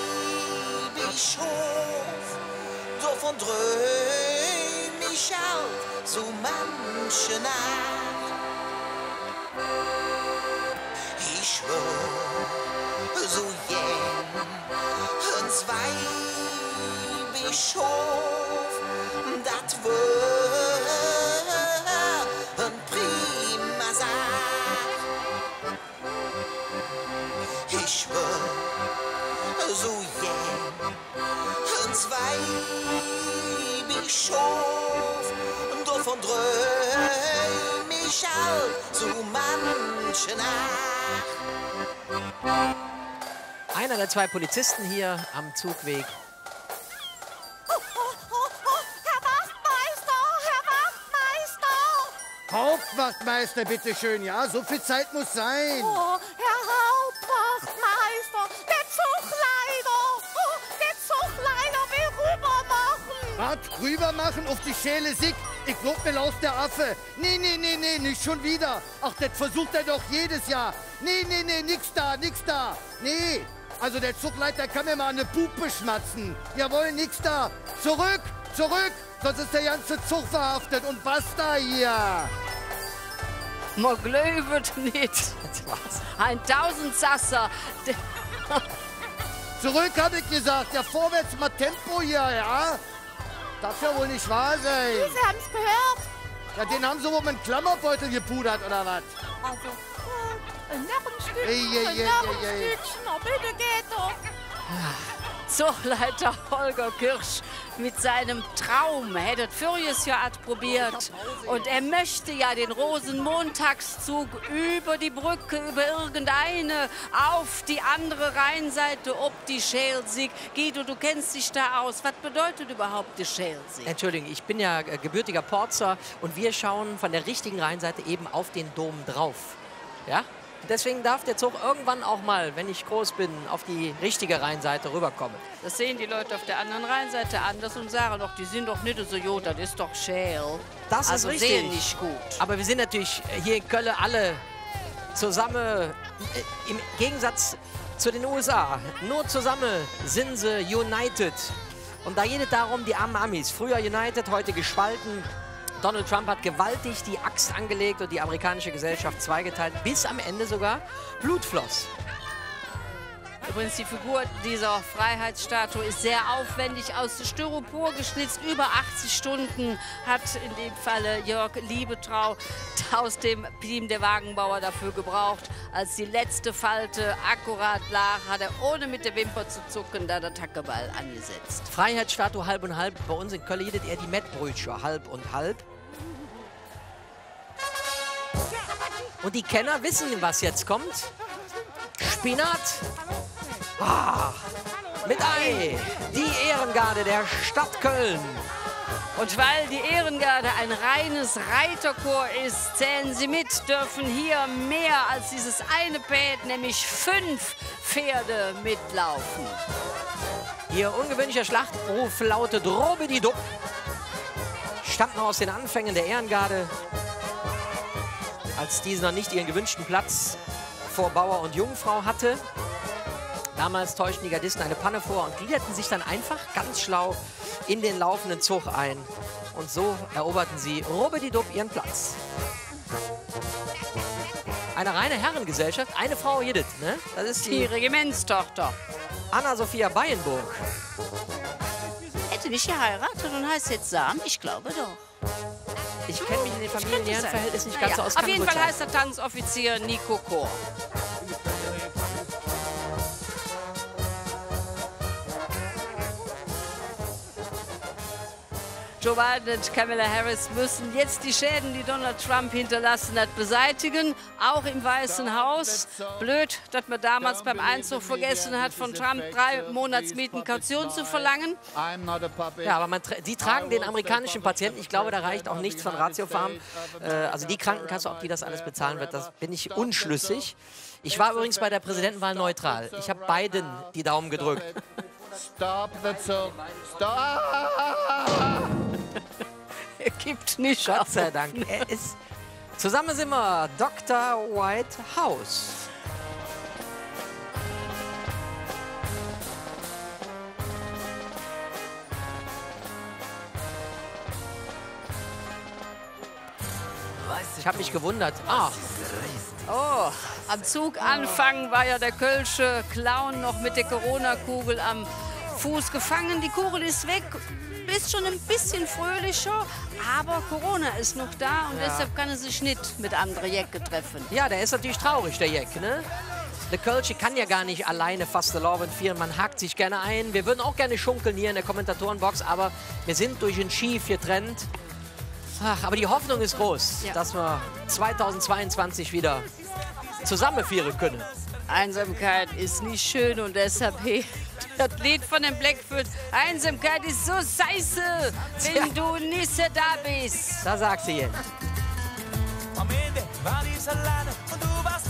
Bischof, davon dröm ich auch so manche Nacht. Ich schwör, so jen, und zwei Bischof, dat wär ein prima Sach. Ich schwör, so jen, und zwei Bischof, davon dröm ich auch so manche Nacht. Einer der zwei Polizisten hier am Zugweg. Hauptwachtmeister, bitteschön, ja? So viel Zeit muss sein. Oh, Herr Hauptwachtmeister, der Zugleiter, der Zugleiter will rüber machen. Was? Rüber machen auf die Schäle Sick? Ich glaub mir laus der Affe. Nee, nicht schon wieder. Ach, das versucht er doch jedes Jahr. Nee, nix da. Nee, also der Zugleiter kann mir mal eine Puppe schmatzen. Jawohl, nix da. Zurück, sonst ist der ganze Zug verhaftet und basta hier. Man glaubt nicht. Ein Tausendsasser. Zurück, hab ich gesagt. Ja, vorwärts mal Tempo hier, ja? Darf ja wohl nicht wahr sein. Sie haben's gehört. Ja, den haben sie wohl mit einem Klammerbeutel gepudert, oder was? Also, ein Narrenstückchen, na bitte geht doch. Zugleiter Holger Kirsch mit seinem Traum hätte voriges Jahr probiert. Und er möchte ja den Rosenmontagszug über die Brücke, über irgendeine, auf die andere Rheinseite, ob die Schelsig. Guido, du kennst dich da aus. Was bedeutet überhaupt die Schelsig? Entschuldigung, ich bin ja gebürtiger Porzer und wir schauen von der richtigen Rheinseite eben auf den Dom drauf. Ja? Deswegen darf der Zug irgendwann auch mal, wenn ich groß bin, auf die richtige Rheinseite rüberkommen. Das sehen die Leute auf der anderen Rheinseite anders und sagen doch, die sind doch nicht so gut, das ist doch schäl. Das also ist richtig. Sehen nicht gut. Aber wir sind natürlich hier in Köln alle zusammen, im Gegensatz zu den USA. Nur zusammen sind sie united. Und da geht es darum, die armen Amis. Früher united, heute gespalten. Donald Trump hat gewaltig die Axt angelegt und die amerikanische Gesellschaft zweigeteilt, bis am Ende sogar Blut floss. Übrigens, die Figur dieser Freiheitsstatue ist sehr aufwendig aus Styropor geschnitzt. Über 80 Stunden hat in dem Falle Jörg Liebetrau aus dem Team der Wagenbauer dafür gebraucht. Als die letzte Falte akkurat lag, hat er ohne mit der Wimper zu zucken da der Tackeball angesetzt. Freiheitsstatue halb und halb. Bei uns in Köln jedet eher die Mettbrötchen halb und halb. Und die Kenner wissen, was jetzt kommt. Spinat mit Ei. Die Ehrengarde der Stadt Köln. Und weil die Ehrengarde ein reines Reiterkorps ist, zählen Sie mit, dürfen hier mehr als dieses eine Pferd, nämlich 5 Pferde mitlaufen. Ihr ungewöhnlicher Schlachtruf lautet Robidi-Dupp. Stammt noch aus den Anfängen der Ehrengarde, als diese noch nicht ihren gewünschten Platz vor Bauer und Jungfrau hatte. Damals täuschten die Gardisten eine Panne vor und gliederten sich dann einfach ganz schlau in den laufenden Zug ein. Und so eroberten sie Robidi-Dupp ihren Platz. Eine reine Herrengesellschaft, eine Frau jedet, ne? Das ist Die Regimentstochter. Anna-Sophia Beyenburg. Hätte nicht geheiratet und heißt jetzt Sam? Ich glaube doch. Ich kenne mich in den familiären Verhältnissen nicht ganz so aus. Auf jeden Fall heißt der Tanzoffizier Nico Kohr. Joe Biden und Kamala Harris müssen jetzt die Schäden, die Donald Trump hinterlassen hat, beseitigen, auch im Weißen Haus. Blöd, dass man damals beim Einzug vergessen hat, von Trump 3 Monatsmieten Kaution zu verlangen. Ja, aber die tragen den amerikanischen Patienten. Ich glaube, da reicht auch nichts von Ratiofarm. Also die Krankenkasse, ob die das alles bezahlen wird, das bin ich unschlüssig. Ich war übrigens bei der Präsidentenwahl neutral. Ich habe Biden die Daumen gedrückt. Stop the Zug. Stop! Er gibt nicht Gott sei Dank. Er ist. Zusammen sind wir Dr. White House. Ich habe mich gewundert. Oh, am Zuganfang war ja der Kölsche Clown noch mit der Corona-Kugel am Fuß gefangen. Die Kugel ist weg, ist schon ein bisschen fröhlicher, aber Corona ist noch da und deshalb kann er sich nicht mit anderen Jäcke treffen. Ja, der ist natürlich traurig, der Jäck, ne? Der Kölsche kann ja gar nicht alleine Fastelovend feiern. Man hakt sich gerne ein. Wir würden auch gerne schunkeln hier in der Kommentatorenbox, aber wir sind durch ein Schief getrennt. Ach, aber die Hoffnung ist groß, dass wir 2022 wieder zusammen feiern können. Einsamkeit ist nicht schön und deshalb das Lied von den Blackfoot. Einsamkeit ist so scheiße, wenn du nicht so da bist. Da sagt sie jetzt. Am Ende war dies alleine und du warst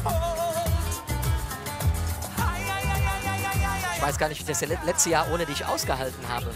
Ich weiß gar nicht, wie ich das letzte Jahr ohne dich ausgehalten habe.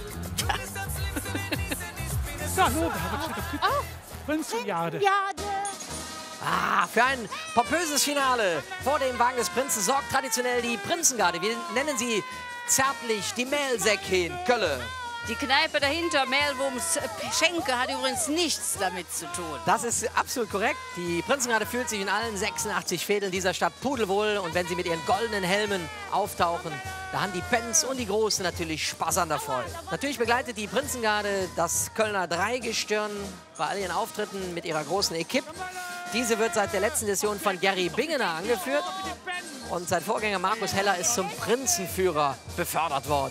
Ja, hallo, Prinzenjade. Für ein pompöses Finale vor dem Wagen des Prinzen sorgt traditionell die Prinzengarde. Wir nennen sie zärtlich die Mehlsäcke in Köln. Die Kneipe dahinter, Mehlwurms Schenke, hat übrigens nichts damit zu tun. Das ist absolut korrekt. Die Prinzengarde fühlt sich in allen 86 Fädeln dieser Stadt pudelwohl. Und wenn sie mit ihren goldenen Helmen auftauchen, da haben die Pens und die Großen natürlich Spaß an der Freude. Natürlich begleitet die Prinzengarde das Kölner Dreigestirn bei all ihren Auftritten mit ihrer großen Equipe. Diese wird seit der letzten Session von Gary Bingener angeführt. Und sein Vorgänger Markus Heller ist zum Prinzenführer befördert worden.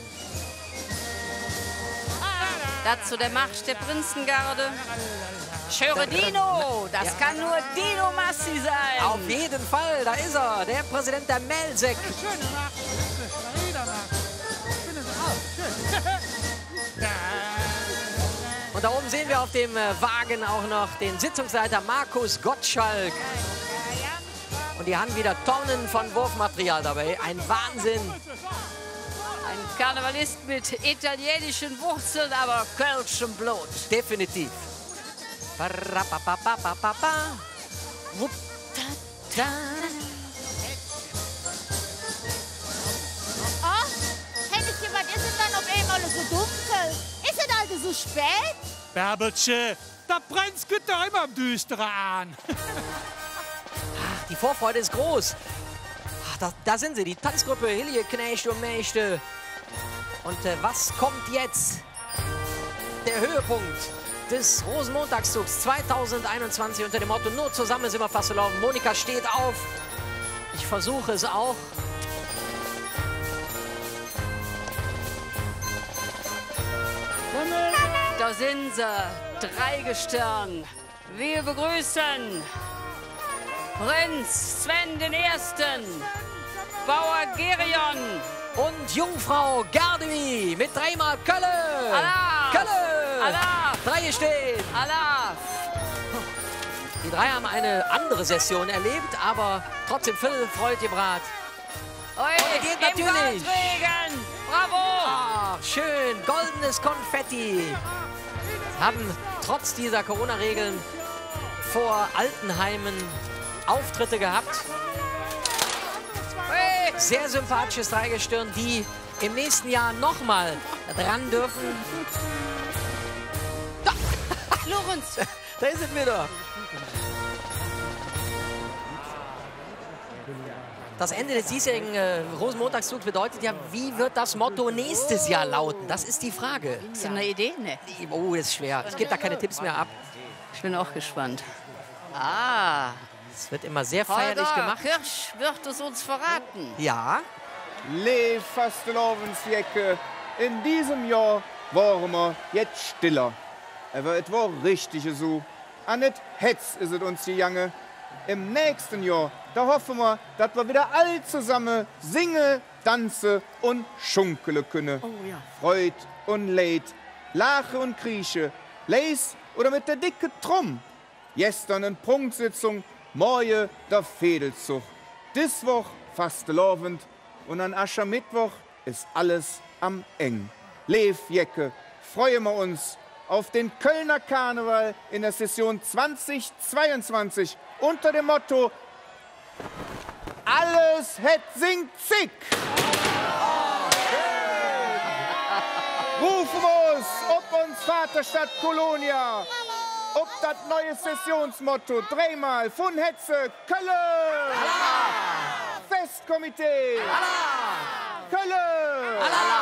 Dazu der Marsch der Prinzengarde. Ich höre Dino, das kann nur Dino Massi sein. Auf jeden Fall, da ist er, der Präsident der Melsäck. Und da oben sehen wir auf dem Wagen auch noch den Sitzungsleiter Markus Gottschalk. Und die haben wieder Tonnen von Wurfmaterial dabei. Ein Wahnsinn. Ein Karnevalist mit italienischen Wurzeln, aber kölschem Blut. Definitiv. Henneschen, was ist denn dann auf einmal so dunkel? Ist es also so spät? Bärbelchen, da brennt's geht doch immer am Düsteren an. Die Vorfreude ist groß. da sind sie, die Tanzgruppe Hilje, Knechte und Mächte. Und was kommt jetzt? Der Höhepunkt des Rosenmontagszugs 2021 unter dem Motto nur zusammen sind wir fast gelaufen. Monika steht auf. Ich versuche es auch. Da sind sie, Dreigestirn. Wir begrüßen Prinz Sven I., Bauer Gerion und Jungfrau Gardemi mit dreimal Kölle. Alaf! Kölle! Alaf! 3 stehen. Alaf! Die drei haben eine andere Session erlebt, aber trotzdem viel Freude gebracht. Oi, er geht natürlich. Goldregen. Bravo! Ah, schön, goldenes Konfetti. Haben trotz dieser Corona-Regeln vor Altenheimen Auftritte gehabt. Sehr sympathisches Dreigestirn, die im nächsten Jahr nochmal dran dürfen. Da! Lorenz! Da ist es wieder. Das Ende des diesjährigen Rosenmontagszugs bedeutet ja, wie wird das Motto nächstes Jahr lauten? Das ist die Frage. Hast du eine Idee? Ne. Oh, das ist schwer. Ich gebe da keine Tipps mehr ab. Ich bin auch gespannt. Ah. Es wird immer sehr feierlich gemacht. Kirsch wird es uns verraten. Ja. Lev Fastelovensjecke, in diesem Jahr waren wir jetzt stiller. Aber es war richtig so. An et Hetz ist es uns gegangen. Im nächsten Jahr, da hoffen wir, dass wir wieder all zusammen singen, tanzen und schunkele können. Oh ja. Freud und Leid, Lache und Krieche, Leis oder mit der dicke Trumm. Gestern in Prunksitzung, morgen der Fädelzug. Dis Woch Fastelovend und an Aschermittwoch ist alles am eng. Lev Jecke, freuen wir uns auf den Kölner Karneval in der Session 2022 unter dem Motto Alles het singt zick. Rufen wir uns ob uns Vaterstadt Kolonia, ob das neue Sessionsmotto dreimal von Hetze Kölle, Festkomitee, Kölle.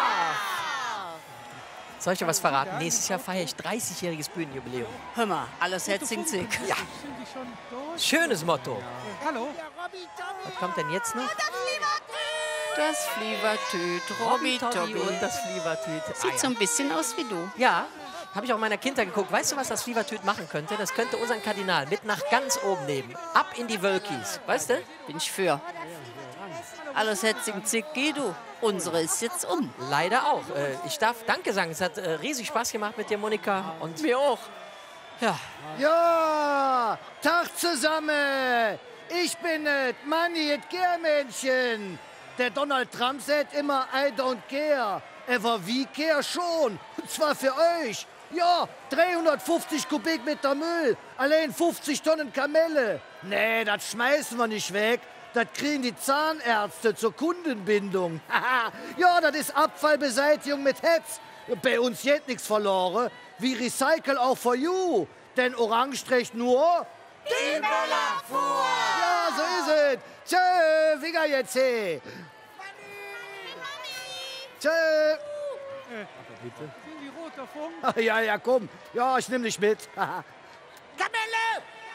Soll ich dir was verraten? Nächstes Jahr feiere ich 30-jähriges Bühnenjubiläum. Hör mal, alles het singt zick. Ja. Schönes Motto. Hallo. Was kommt denn jetzt noch? Das Flievertüt, Robby Tobby und das Flievertüt. Sieht so ein bisschen aus wie du. Ja, habe ich auch meiner Kindheit geguckt. Weißt du, was das Flievertüt machen könnte? Das könnte unseren Kardinal mit nach ganz oben nehmen. Ab in die Wölkis. Weißt du? Bin ich für. Alles het singt zick, geh du. Unsere ist jetzt um. Leider auch. Ich darf Danke sagen. Es hat riesig Spaß gemacht mit dir, Monika. Und mir auch. Ja. Ja, Tag zusammen. Ich bin et Manni, et Gärmännchen. Der Donald Trump sagt immer, I don't care. Aber wie care schon? Und zwar für euch. Ja, 350 Kubikmeter Müll, allein 50 Tonnen Kamelle. Nee, das schmeißen wir nicht weg. Das kriegen die Zahnärzte zur Kundenbindung. Ja, das ist Abfallbeseitigung mit Hetz. Bei uns geht nichts verloren. Wie Recycle auch for you. Denn Orange trägt nur die Müllabfuhr. Ja, so ist es. Tschö, Finger jetzt he. Tschö. Aber bitte. Sind die rot davon? Ja, komm. Ja, ich nehm dich mit. Kamelle!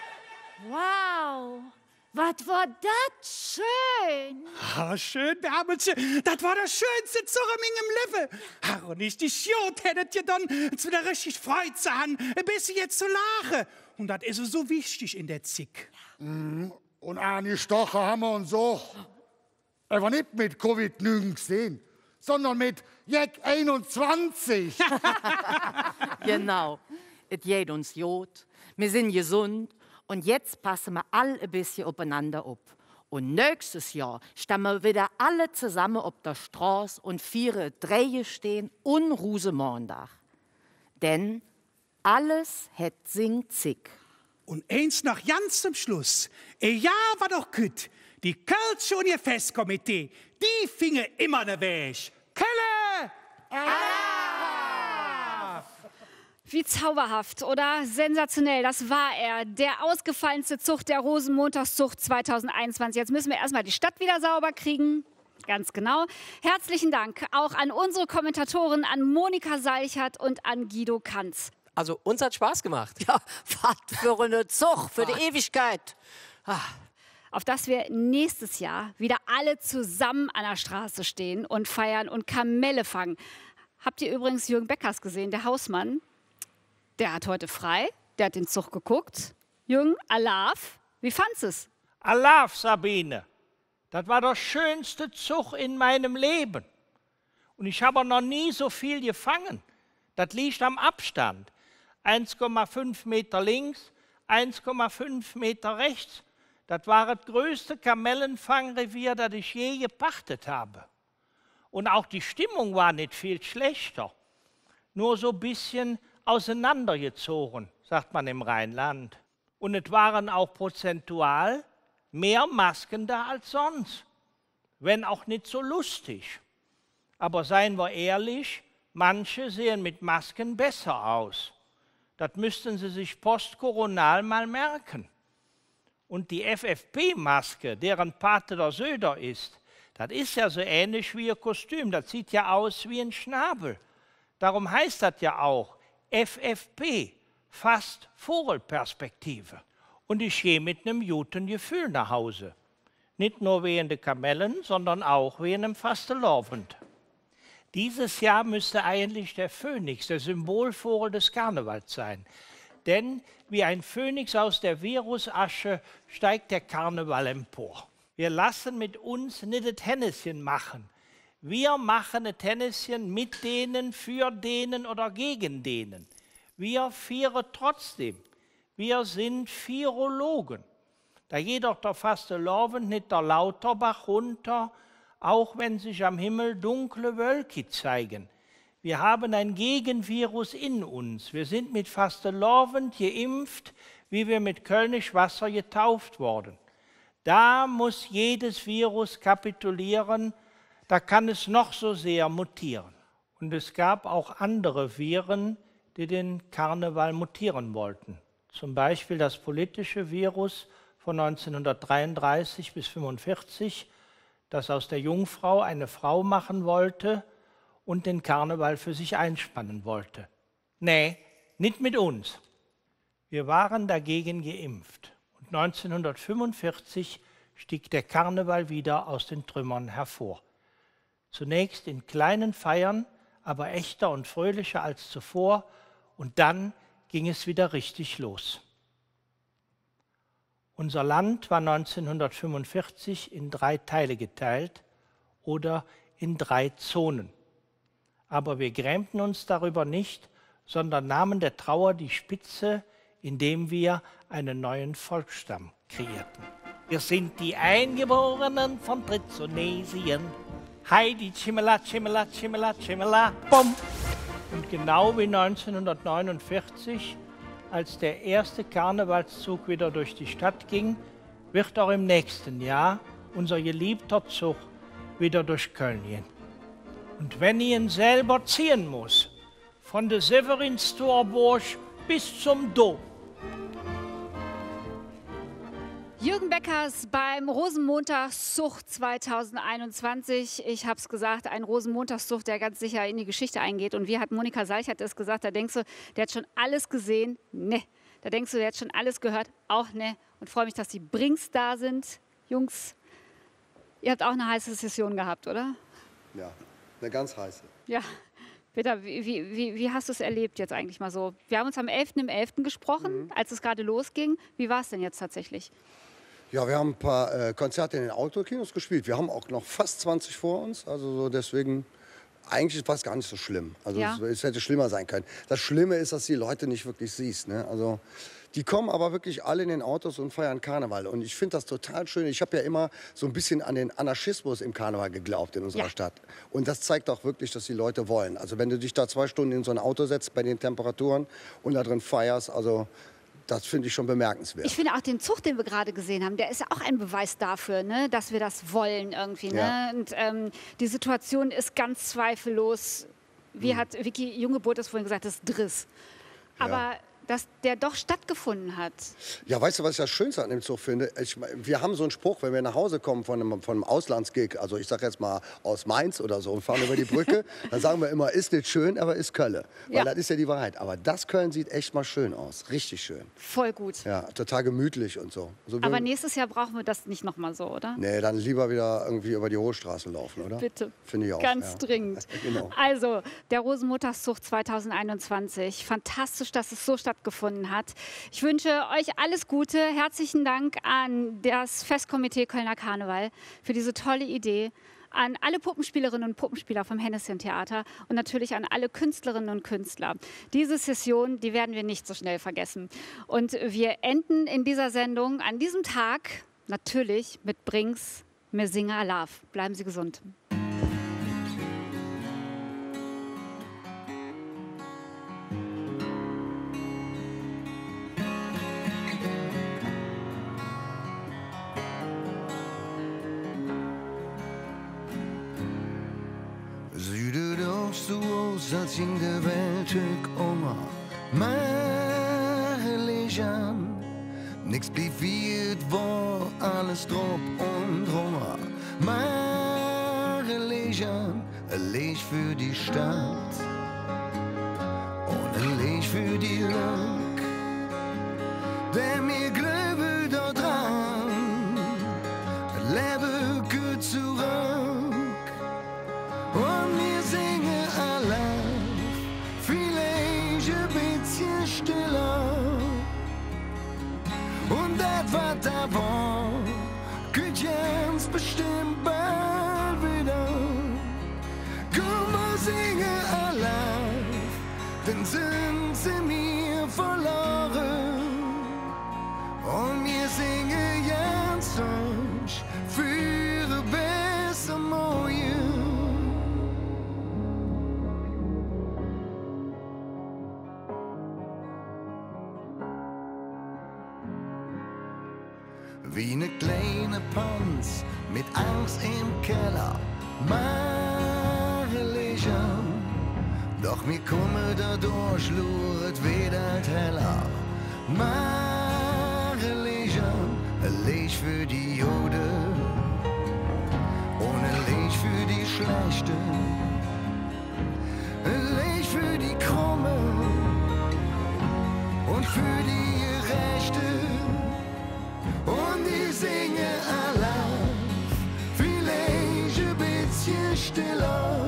Wow, was war das schön? Ah, schön, Bärbelchen. Das war das schönste Zureming im Leben. Ach, und ich die Jod hättet ihr dann jetzt wieder richtig Freude zu haben, ein bisschen jetzt zu lachen. Und das ist so wichtig in der Zick. Und eine Stoche haben wir uns auch. Aber nicht mit Covid-19, sondern mit Jack 21. Genau. Es geht uns gut. Wir sind gesund. Und jetzt passen wir alle ein bisschen aufeinander ab. Und nächstes Jahr stehen wir wieder alle zusammen auf der Straße und feiern Dreie stehen und Rosenmontag. Denn alles het singt zick. Und eins noch ganz zum Schluss. Ja, war doch gut. Die Kölsche und ihr Festkomitee, die fingen immer ne Weg. Kölle! Wie zauberhaft oder sensationell, das war er. Der ausgefallenste Zug der Rosenmontagszucht 2021. Jetzt müssen wir erstmal die Stadt wieder sauber kriegen. Ganz genau. Herzlichen Dank auch an unsere Kommentatoren, an Monika Salchert und an Guido Kanz. Also uns hat Spaß gemacht. Ja, was für eine Zucht, für die Ewigkeit. Auf dass wir nächstes Jahr wieder alle zusammen an der Straße stehen und feiern und Kamelle fangen. Habt ihr übrigens Jürgen Beckers gesehen, der Hausmann? Der hat heute frei, der hat den Zug geguckt. Jürgen, Alaf, wie fandst es? Alaf, Sabine, das war der schönste Zug in meinem Leben. Und ich habe noch nie so viel gefangen. Das liegt am Abstand. 1,5 Meter links, 1,5 Meter rechts. Das war das größte Kamellenfangrevier, das ich je gepachtet habe. Und auch die Stimmung war nicht viel schlechter. Nur so ein bisschen auseinandergezogen, sagt man im Rheinland. Und es waren auch prozentual mehr Masken da als sonst. Wenn auch nicht so lustig. Aber seien wir ehrlich, manche sehen mit Masken besser aus. Das müssten Sie sich postkoronal mal merken. Und die FFP-Maske, deren Pate der Söder ist, das ist ja so ähnlich wie ihr Kostüm. Das sieht ja aus wie ein Schnabel. Darum heißt das ja auch FFP, fast Vogelperspektive. Und ich gehe mit einem guten Gefühl nach Hause. Nicht nur wegen der Kamellen, sondern auch wegen dem Fastelovend. Dieses Jahr müsste eigentlich der Phönix, der Symbolvogel des Karnevals sein. Denn wie ein Phönix aus der Virusasche steigt der Karneval empor. Wir lassen mit uns nicht das Henneschen machen. Wir machen ein Tennischen mit denen, für denen oder gegen denen. Wir feiern trotzdem. Wir sind Virologen. Da geht doch der Fastelovend nicht der Lauterbach runter, auch wenn sich am Himmel dunkle Wölke zeigen. Wir haben ein Gegenvirus in uns. Wir sind mit Fastelovend geimpft, wie wir mit Kölnisch Wasser getauft wurden. Da muss jedes Virus kapitulieren. Da kann es noch so sehr mutieren. Und es gab auch andere Viren, die den Karneval mutieren wollten. Zum Beispiel das politische Virus von 1933 bis 1945, das aus der Jungfrau eine Frau machen wollte und den Karneval für sich einspannen wollte. Nee, nicht mit uns. Wir waren dagegen geimpft. Und 1945 stieg der Karneval wieder aus den Trümmern hervor. Zunächst in kleinen Feiern, aber echter und fröhlicher als zuvor. Und dann ging es wieder richtig los. Unser Land war 1945 in 3 Teile geteilt oder in 3 Zonen. Aber wir grämten uns darüber nicht, sondern nahmen der Trauer die Spitze, indem wir einen neuen Volksstamm kreierten. Wir sind die Eingeborenen von Trizonesien. Heidi, Chimela, Chimela, Chimela, Chimela, Bom! Und genau wie 1949, als der erste Karnevalszug wieder durch die Stadt ging, wird auch im nächsten Jahr unser geliebter Zug wieder durch Köln gehen. Und wenn ich ihn selber ziehen muss, von der Severinstorburg bis zum Dom. Jürgen Beckers beim Rosenmontagszug 2021. Ich habe es gesagt, ein Rosenmontagszug, der ganz sicher in die Geschichte eingeht. Und wie hat Monika Salchert es gesagt, da denkst du, der hat schon alles gesehen? Ne. Da denkst du, der hat schon alles gehört? Auch ne. Und freue mich, dass die Brinks da sind. Jungs, ihr habt auch eine heiße Session gehabt, oder? Ja, eine ganz heiße. Ja. Peter, wie hast du es erlebt jetzt eigentlich mal so? Wir haben uns am 11.11. gesprochen, als es gerade losging. Wie war es denn jetzt tatsächlich? Ja, wir haben ein paar Konzerte in den Outdoor-Kinos gespielt. Wir haben auch noch fast 20 vor uns. Also so deswegen, eigentlich war es gar nicht so schlimm. Also ja. es hätte schlimmer sein können. Das Schlimme ist, dass die Leute nicht wirklich siehst. Ne? Also die kommen aber wirklich alle in den Autos und feiern Karneval. Und ich finde das total schön. Ich habe ja immer so ein bisschen an den Anarchismus im Karneval geglaubt in unserer Stadt. Und das zeigt auch wirklich, dass die Leute wollen. Also wenn du dich da 2 Stunden in so ein Auto setzt bei den Temperaturen und da drin feierst, also das finde ich schon bemerkenswert. Ich finde auch den Zug, den wir gerade gesehen haben, der ist ja auch ein Beweis dafür, ne, dass wir das wollen irgendwie. Ja. Ne? Und die Situation ist ganz zweifellos, wie hat Vicky Jungeburt das vorhin gesagt, das ist Driss. Aber dass der doch stattgefunden hat. Ja, weißt du, was ich das Schönste an dem Zug finde? Wir haben so einen Spruch, wenn wir nach Hause kommen von einem Auslandsgig, also ich sage jetzt mal aus Mainz oder so und fahren über die Brücke, dann sagen wir immer, ist nicht schön, aber ist Kölle. Weil das ist ja die Wahrheit. Aber das Köln sieht echt mal schön aus. Richtig schön. Voll gut. Ja, total gemütlich und so. Aber nächstes Jahr brauchen wir das nicht nochmal so, oder? Nee, dann lieber wieder irgendwie über die Hochstraße laufen, oder? Bitte. Finde ich auch. Ganz dringend. Genau. Also, der Rosenmontagszug 2021. Fantastisch, dass es so stattgefunden hat. Ich wünsche euch alles Gute. Herzlichen Dank an das Festkomitee Kölner Karneval für diese tolle Idee. An alle Puppenspielerinnen und Puppenspieler vom Henneschen-Theater und natürlich an alle Künstlerinnen und Künstler. Diese Session, die werden wir nicht so schnell vergessen. Und wir enden in dieser Sendung an diesem Tag natürlich mit Brings Mir Singe Alav. Bleiben Sie gesund. Als in de Welt oma Marlejan. Nix blieb wie es war, alles drop und drummer. Marlejan, ein Licht für die Stadt und ein Licht für die Lück. Der mir glaube da dran, lebe gut zurück und wir singen allein. Vielleicht ein bisschen stiller. Und das, was da war, geht ganz bestimmt bald wieder. Komm, wir singen allein, dann sind sie mir verloren. Und wir singen ganz frisch für ein besser Morgen. Wie ne kleine Panz mit Angst im Keller, Marlejan. Doch mir komme dadurch, luret wieder heller. Marlejan, ein Licht für die Jode und ein Licht für die Schlechte. Ein Licht für die Krumme und für die Gerechte. Und ich singe allein, vielleicht ein bisschen stiller.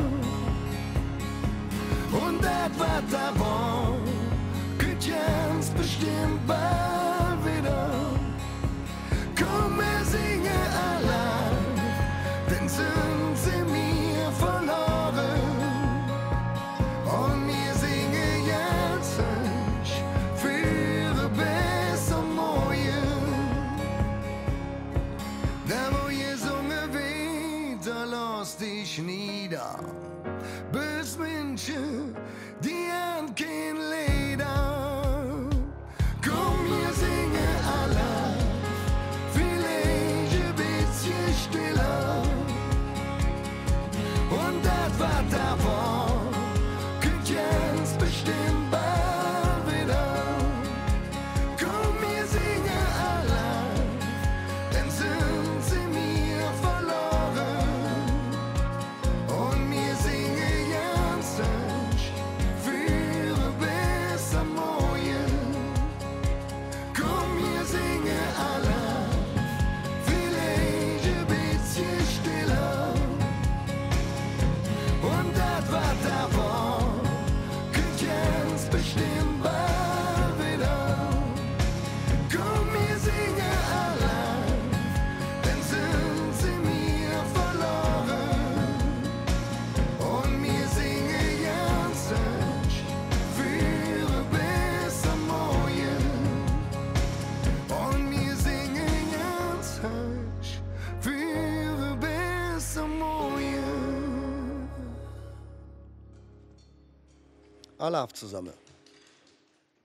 Und das, was da war, geht ganz bestimmt bald wieder. Komm, wir singen allein, denn sind sie mir verloren. Und wir singen jetzt für ein besser Morgen. Da wo gesungen wird, da lass dich nieder. Bis Menschen, die haben kein Leder. Komm, wir singen allein, vielleicht ein bisschen stiller. Und das, was da war, kommt ganz bestimmt bald wieder. Komm, wir singen allein, denn sind sie mir verloren. Und wir singen ganz für ein besser Morgen. Komm, wir singen allein, vielleicht ein bisschen stiller. Und das, was da war, kommt ganz bestimmt bald wieder. Komm, wir singen allein, denn sind sie mir verloren. Und wir singen ganz für ein besser Morgen. Und wir singen ganz für ein besser Morgen. Alav zusammen.